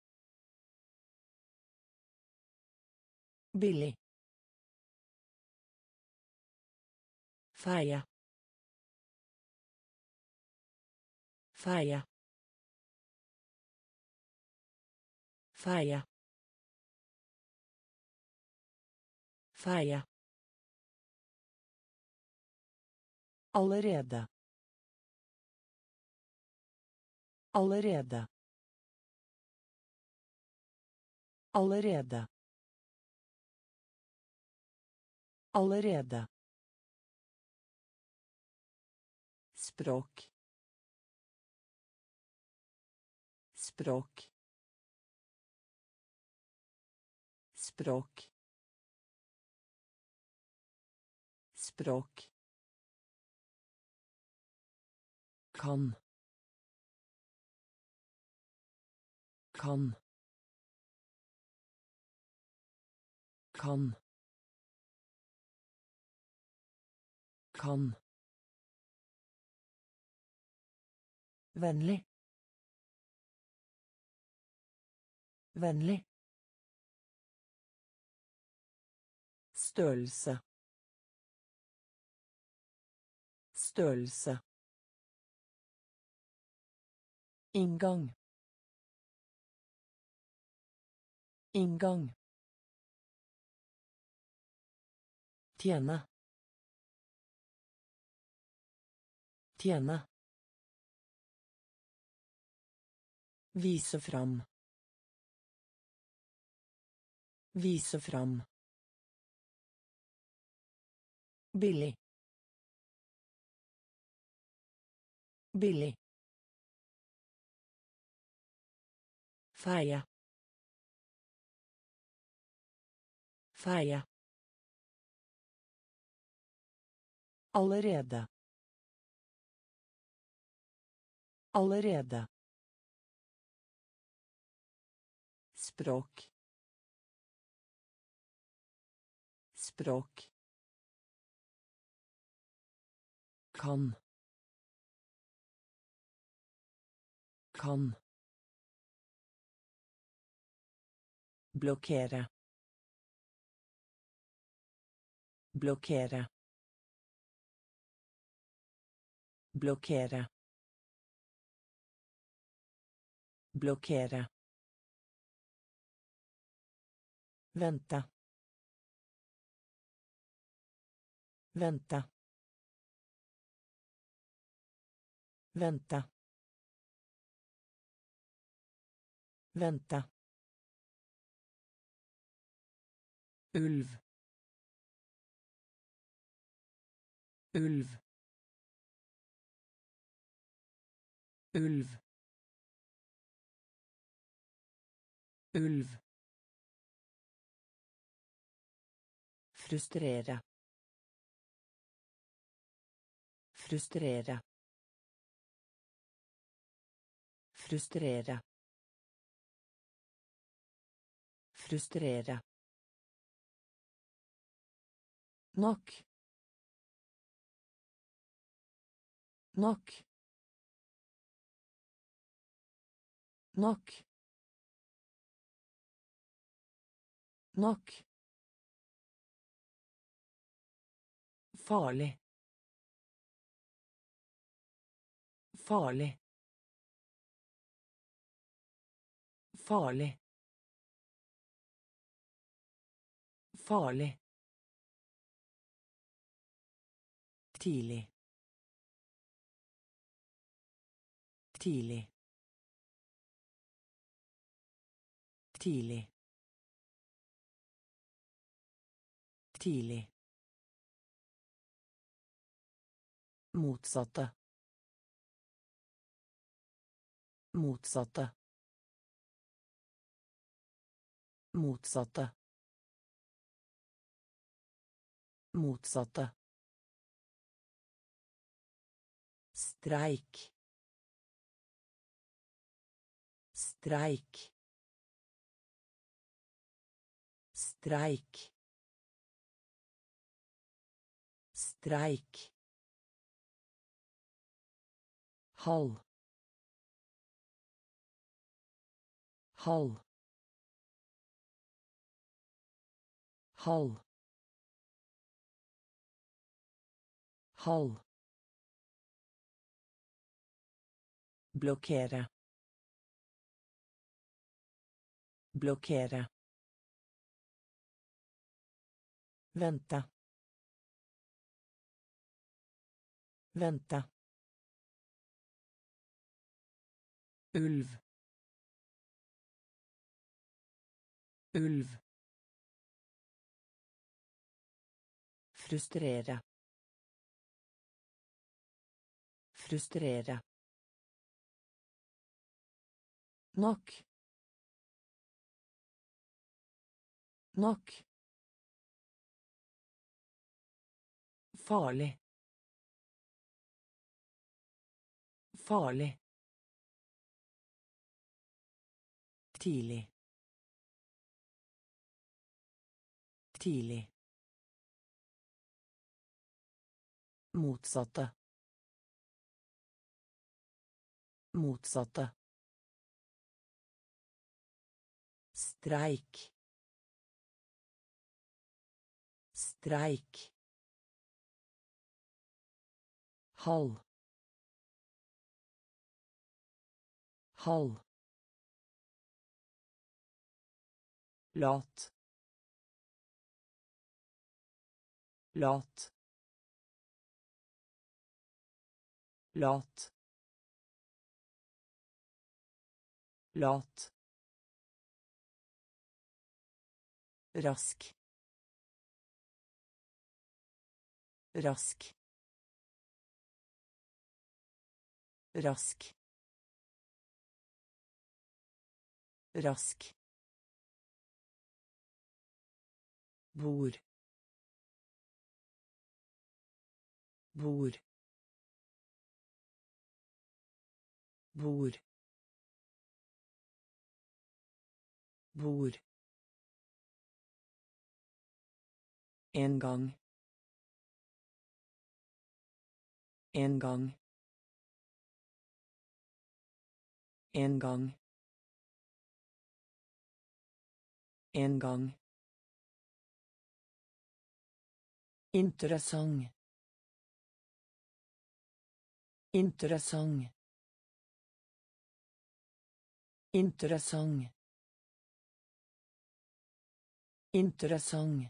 Billig. Feie. Feie. Feie. Feie. Allerede. Allerede. Allerede. Allerede. Språk. Språk. Språk. Språk. Kan. Kan. Kan. Kan. Vennlig. Vennlig. Størrelse. Størrelse. Inngang. Inngang. Tjene. Tjene. Vise fram. Vise fram. Billig. Billig. Feie. Feie. Allerede. Allerede. Språk. Språk. Kan. Kan. Blokkere. Blokkere. Blokkere. Blokkere. Vente. Vente. Vente. Vente. Ulv. Ulv. Ulv. Ulv. Frustrere. Frustrere. Frustrere. Frustrere. Nok. Nok. Nok. Nok. Farlig. Farlig. Farlig. Farlig. Tidlig. Tidlig. Tidlig. Tidlig. Motsatte. Motsatte. Motsatte. Motsatte. Streik. Streik. Streik. Streik. Halv. Halv. Halv. Halv. Blokkere. Blokkere. Vente. Vente. Ulv. Ulv. Frustrere. Frustrere. Nok. Nok. Farlig. Farlig. Tidlig. Tidlig. Motsatte. Motsatte. Streik. Streik. Halv. Halv. lat, lat, lat, lat, rask, rask, rask, rask, bord, bord, bord, bord, en gang, en gang, en gang, en gang, interessant, interessant, interessant, interessant,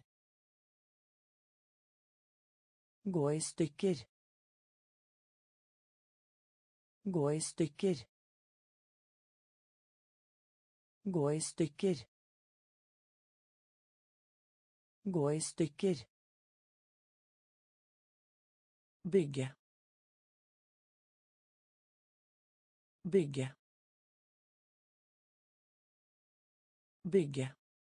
gå i stykker, gå i stykker, gå i stykker, gå i stykker, bygge, bygge, bygge,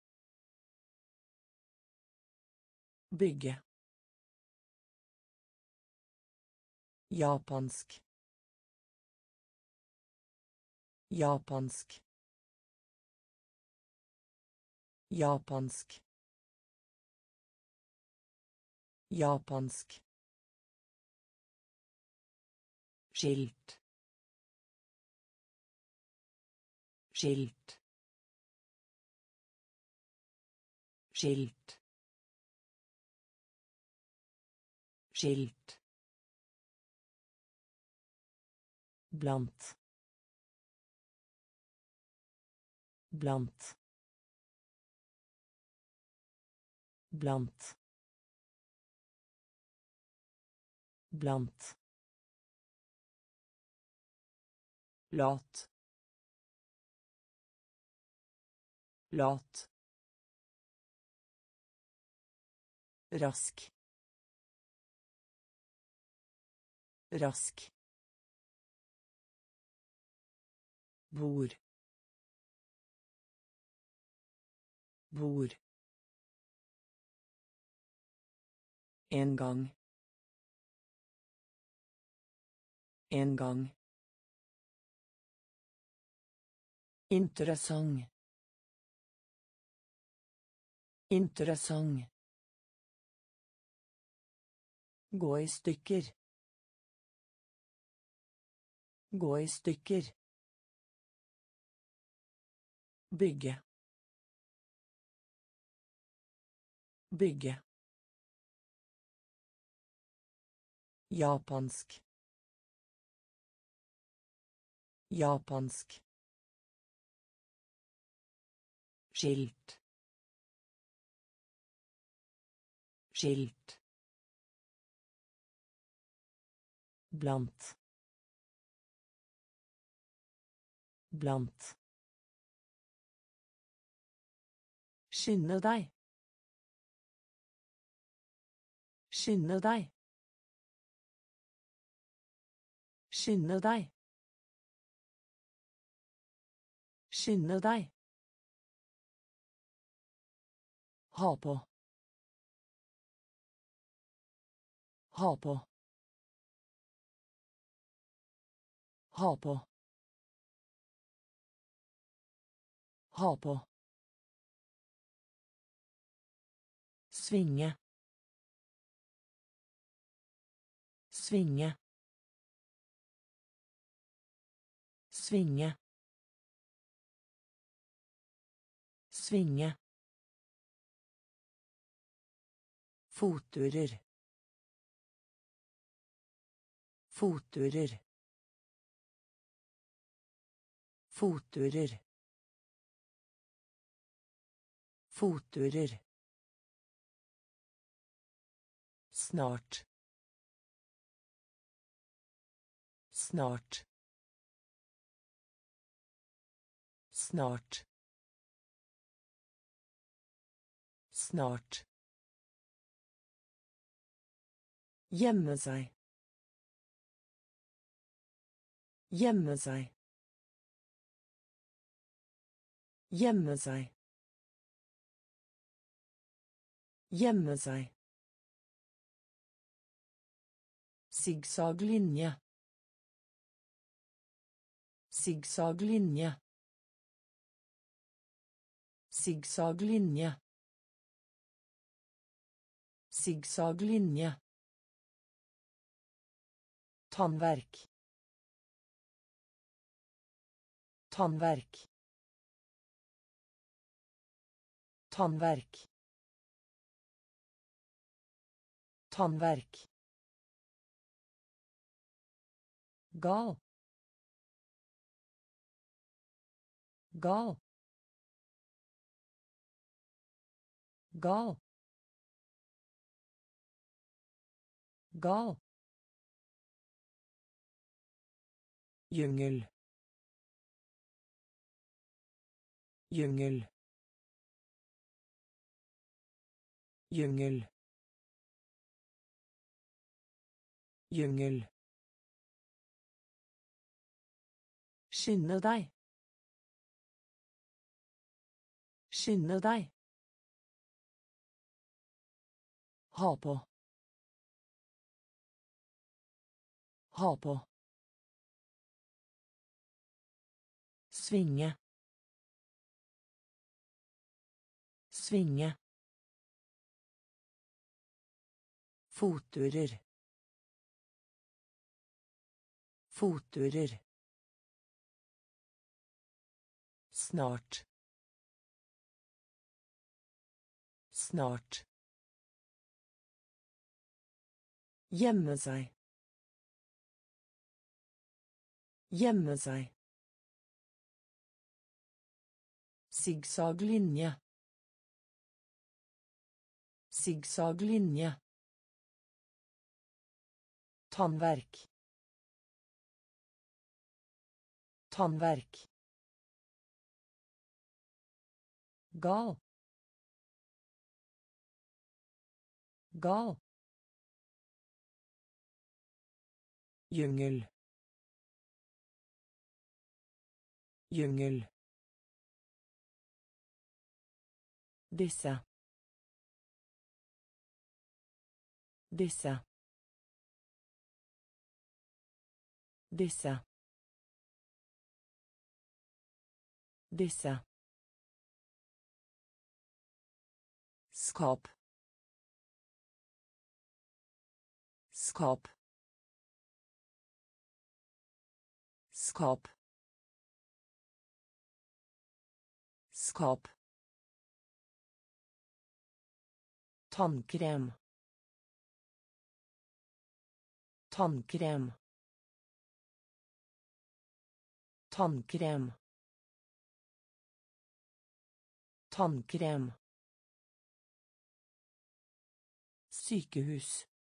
bygge, japansk, japansk, japansk, japansk, skilt, skilt, skilt, skilt, blant, blant, blant, blant, lat, lat, rask, rask, bord, bord, en gang, en gang, interessant, interessant, gå i stykker, gå i stykker, bygge, bygge, japansk, japansk, skilt, skilt, blant, blant, skynde deg, skynde deg, skynde deg, skynde deg, ha på, ha på, ha på, ha på, svinge, svinge, svinge, svinge, fotturer, fotturer, fotturer, Fotturer. Snart. Snart. Snart. Snart. Gjemme seg. Gjemme seg. Gjemme seg. Gjemme seg. Zigzaglinje. Zigzaglinje. Zigzaglinje. Zigzaglinje. Tannverk. Tannverk. Tannverk. Tannverk. Gal. Gal. Gal. Gal. Jungel. Jungel. Jungel. Jungel. Skynde deg. Skynde deg. Ha på. Ha på. Svinge. Svinge. Fotturer. Fotturer. Snart. Snart. Gjemme seg. Gjemme seg. Zigzaglinje. Zigzaglinje. Tannverk. Tannverk. Gal. Gal. Jungel. Jungel. Disse. Disse. Disse. Disse. Skap. Skap. Skap. Skap. Tannkrem. Tannkrem. Tannkrem. Tannkrem. Sykehus.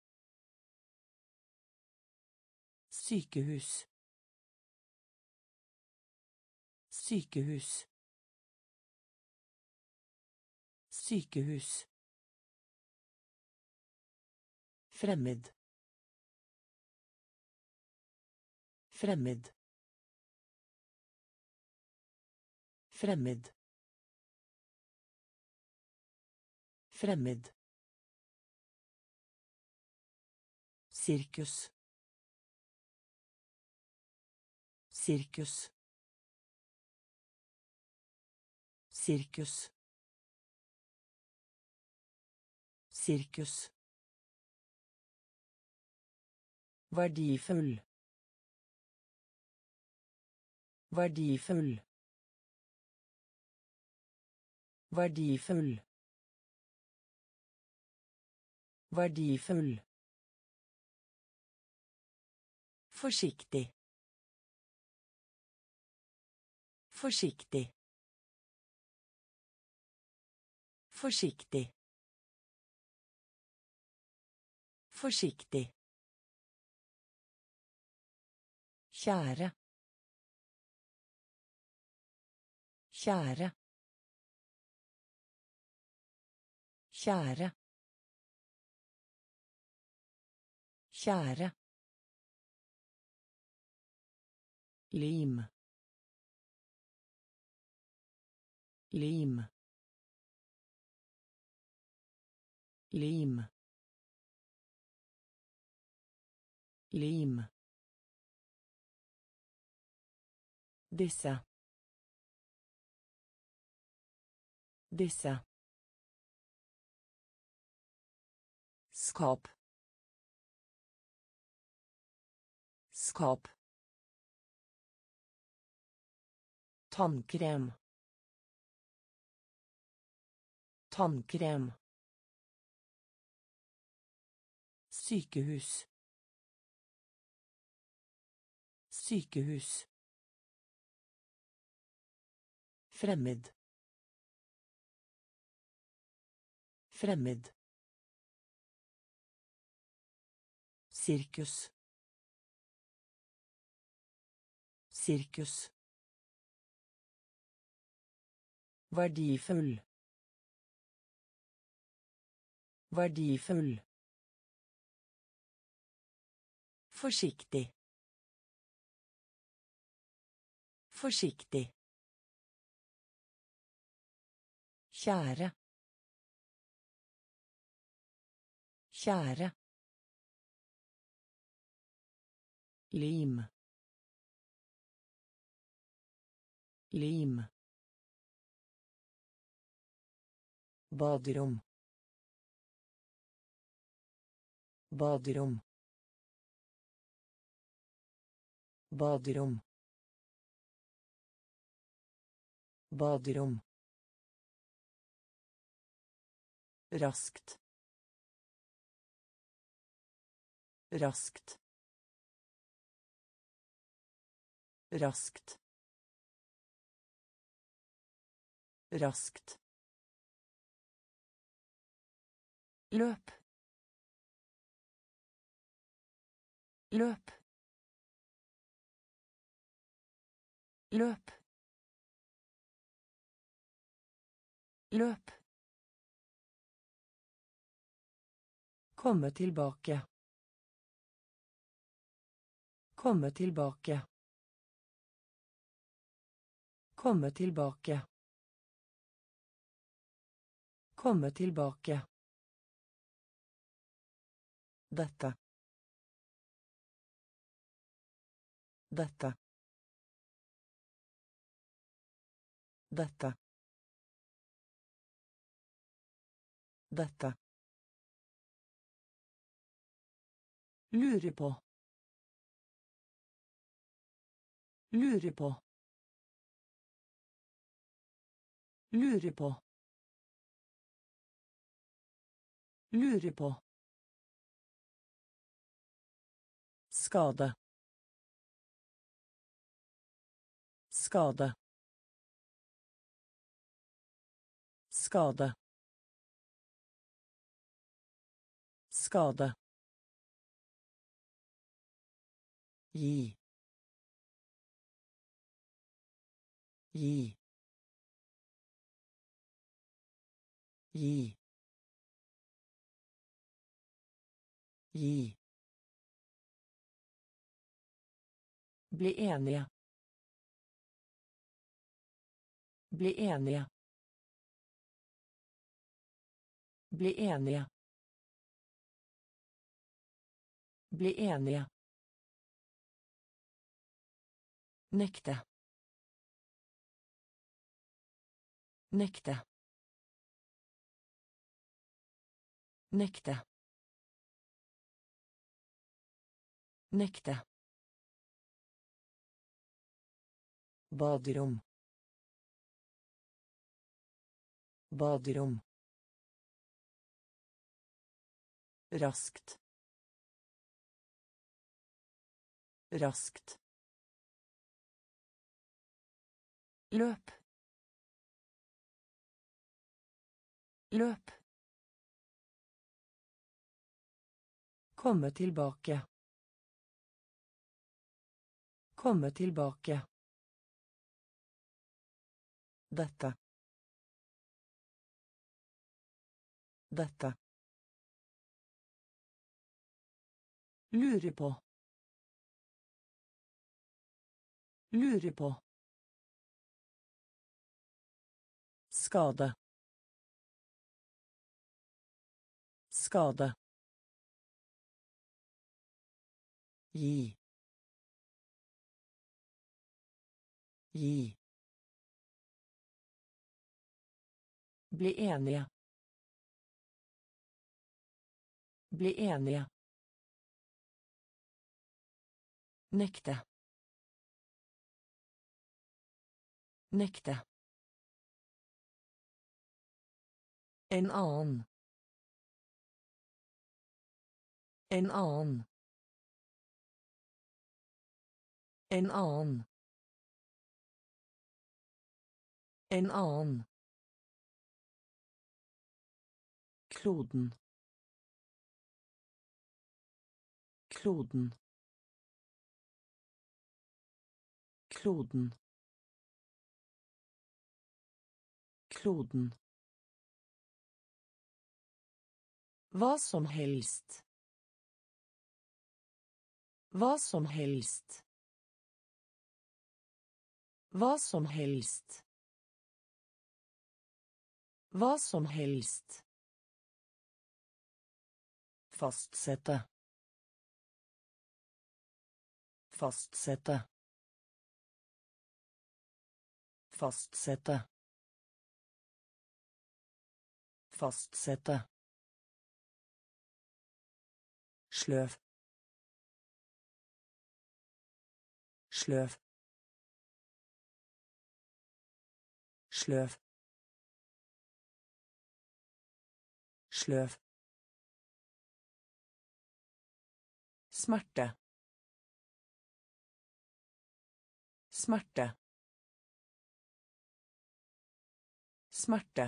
Sykehus. Sykehus. Sykehus. Fremmed. Fremmed. Fremmed. Fremmed. Sirkus. Sirkus. Sirkus. Sirkus. Verdifull. Verdifull. Verdifull. Verdifull. Forsiktig. Forsiktig. Forsiktig. Forsiktig. Kjære. Kjære. Kjære. Kjære. Lim. Lim. Lim. Lim. Disse. Disse. Skap. Skap. Tannkrem. Tannkrem. Sykehus. Sykehus. Fremmed. Fremmed. Sirkus. Sirkus. Verdifull. Verdifull. Forsiktig. Forsiktig. Kjære. Kjære. Lim. Lim. Baderom. Baderom. Baderom. Baderom. Raskt. Raskt. Raskt. Raskt. Løp. Løp. Løp. Løp. Komme tilbake. Komme tilbake. Komme tilbake. Komme tilbake. Dette. Dette. Dette. Dette. Lure på. Lure på. Lure på. Lure på. Skade. Skade. Skade. Skade. Gi. Gi. Gi. Gi. Bli enige. Bli enige. Bli enige. Bli enige. Nekte. Nekte. Nekte. Nekte. Baderom. Baderom. Raskt. Raskt. Løp. Løp. Komme tilbake. Komme tilbake. Dette. Dette. Lure på. Lure på. Skade. Skade. Gi. Gi. Bli enige. Bli enige. Nekte. Nekte. En annen. En annen. En annen. En annen. Kloden. Kloden. Kloden. Kloden. Hva som helst. Hva som helst. Hva som helst. Hva som helst. Fastsette. Fastsette. Fastsette. Fastsette. Sløv. Sløv. Sløv. Sløv. Smerte. Smerte. Smerte.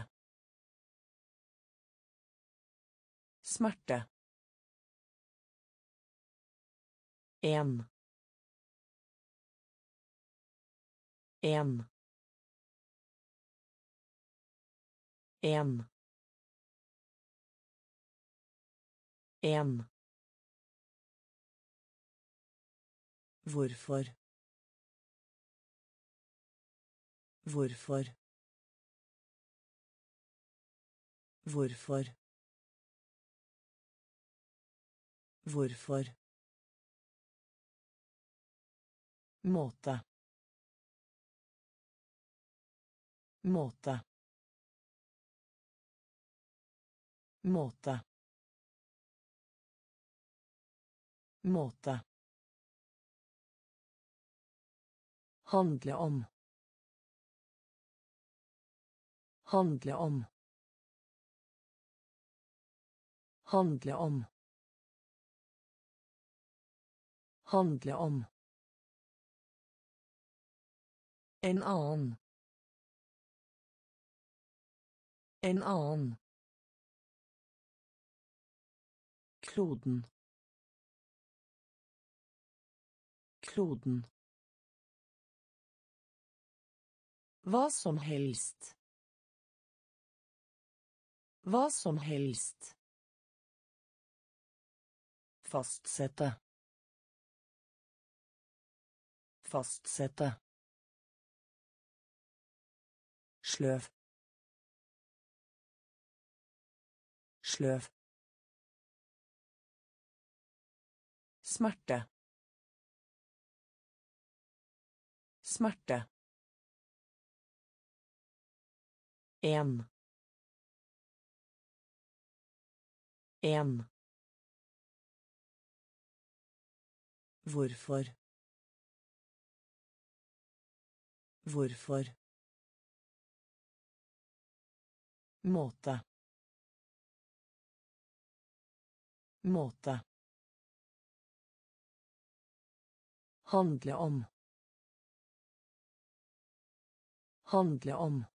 Smerte. En. En. En. En. Hvorfor? Hvorfor? Hvorfor? Hvorfor? Måte. Måte. Måte. Måte. Handle om. Handle om. Handle om. Handle om. En annen. En annen. Kloden. Kloden. Hva som helst. Hva som helst. Fastsette. Fastsette. Sløv. Sløv. Smerte. Smerte. En. En. Hvorfor? Hvorfor? Måte. Måte. Handle om. Handle om.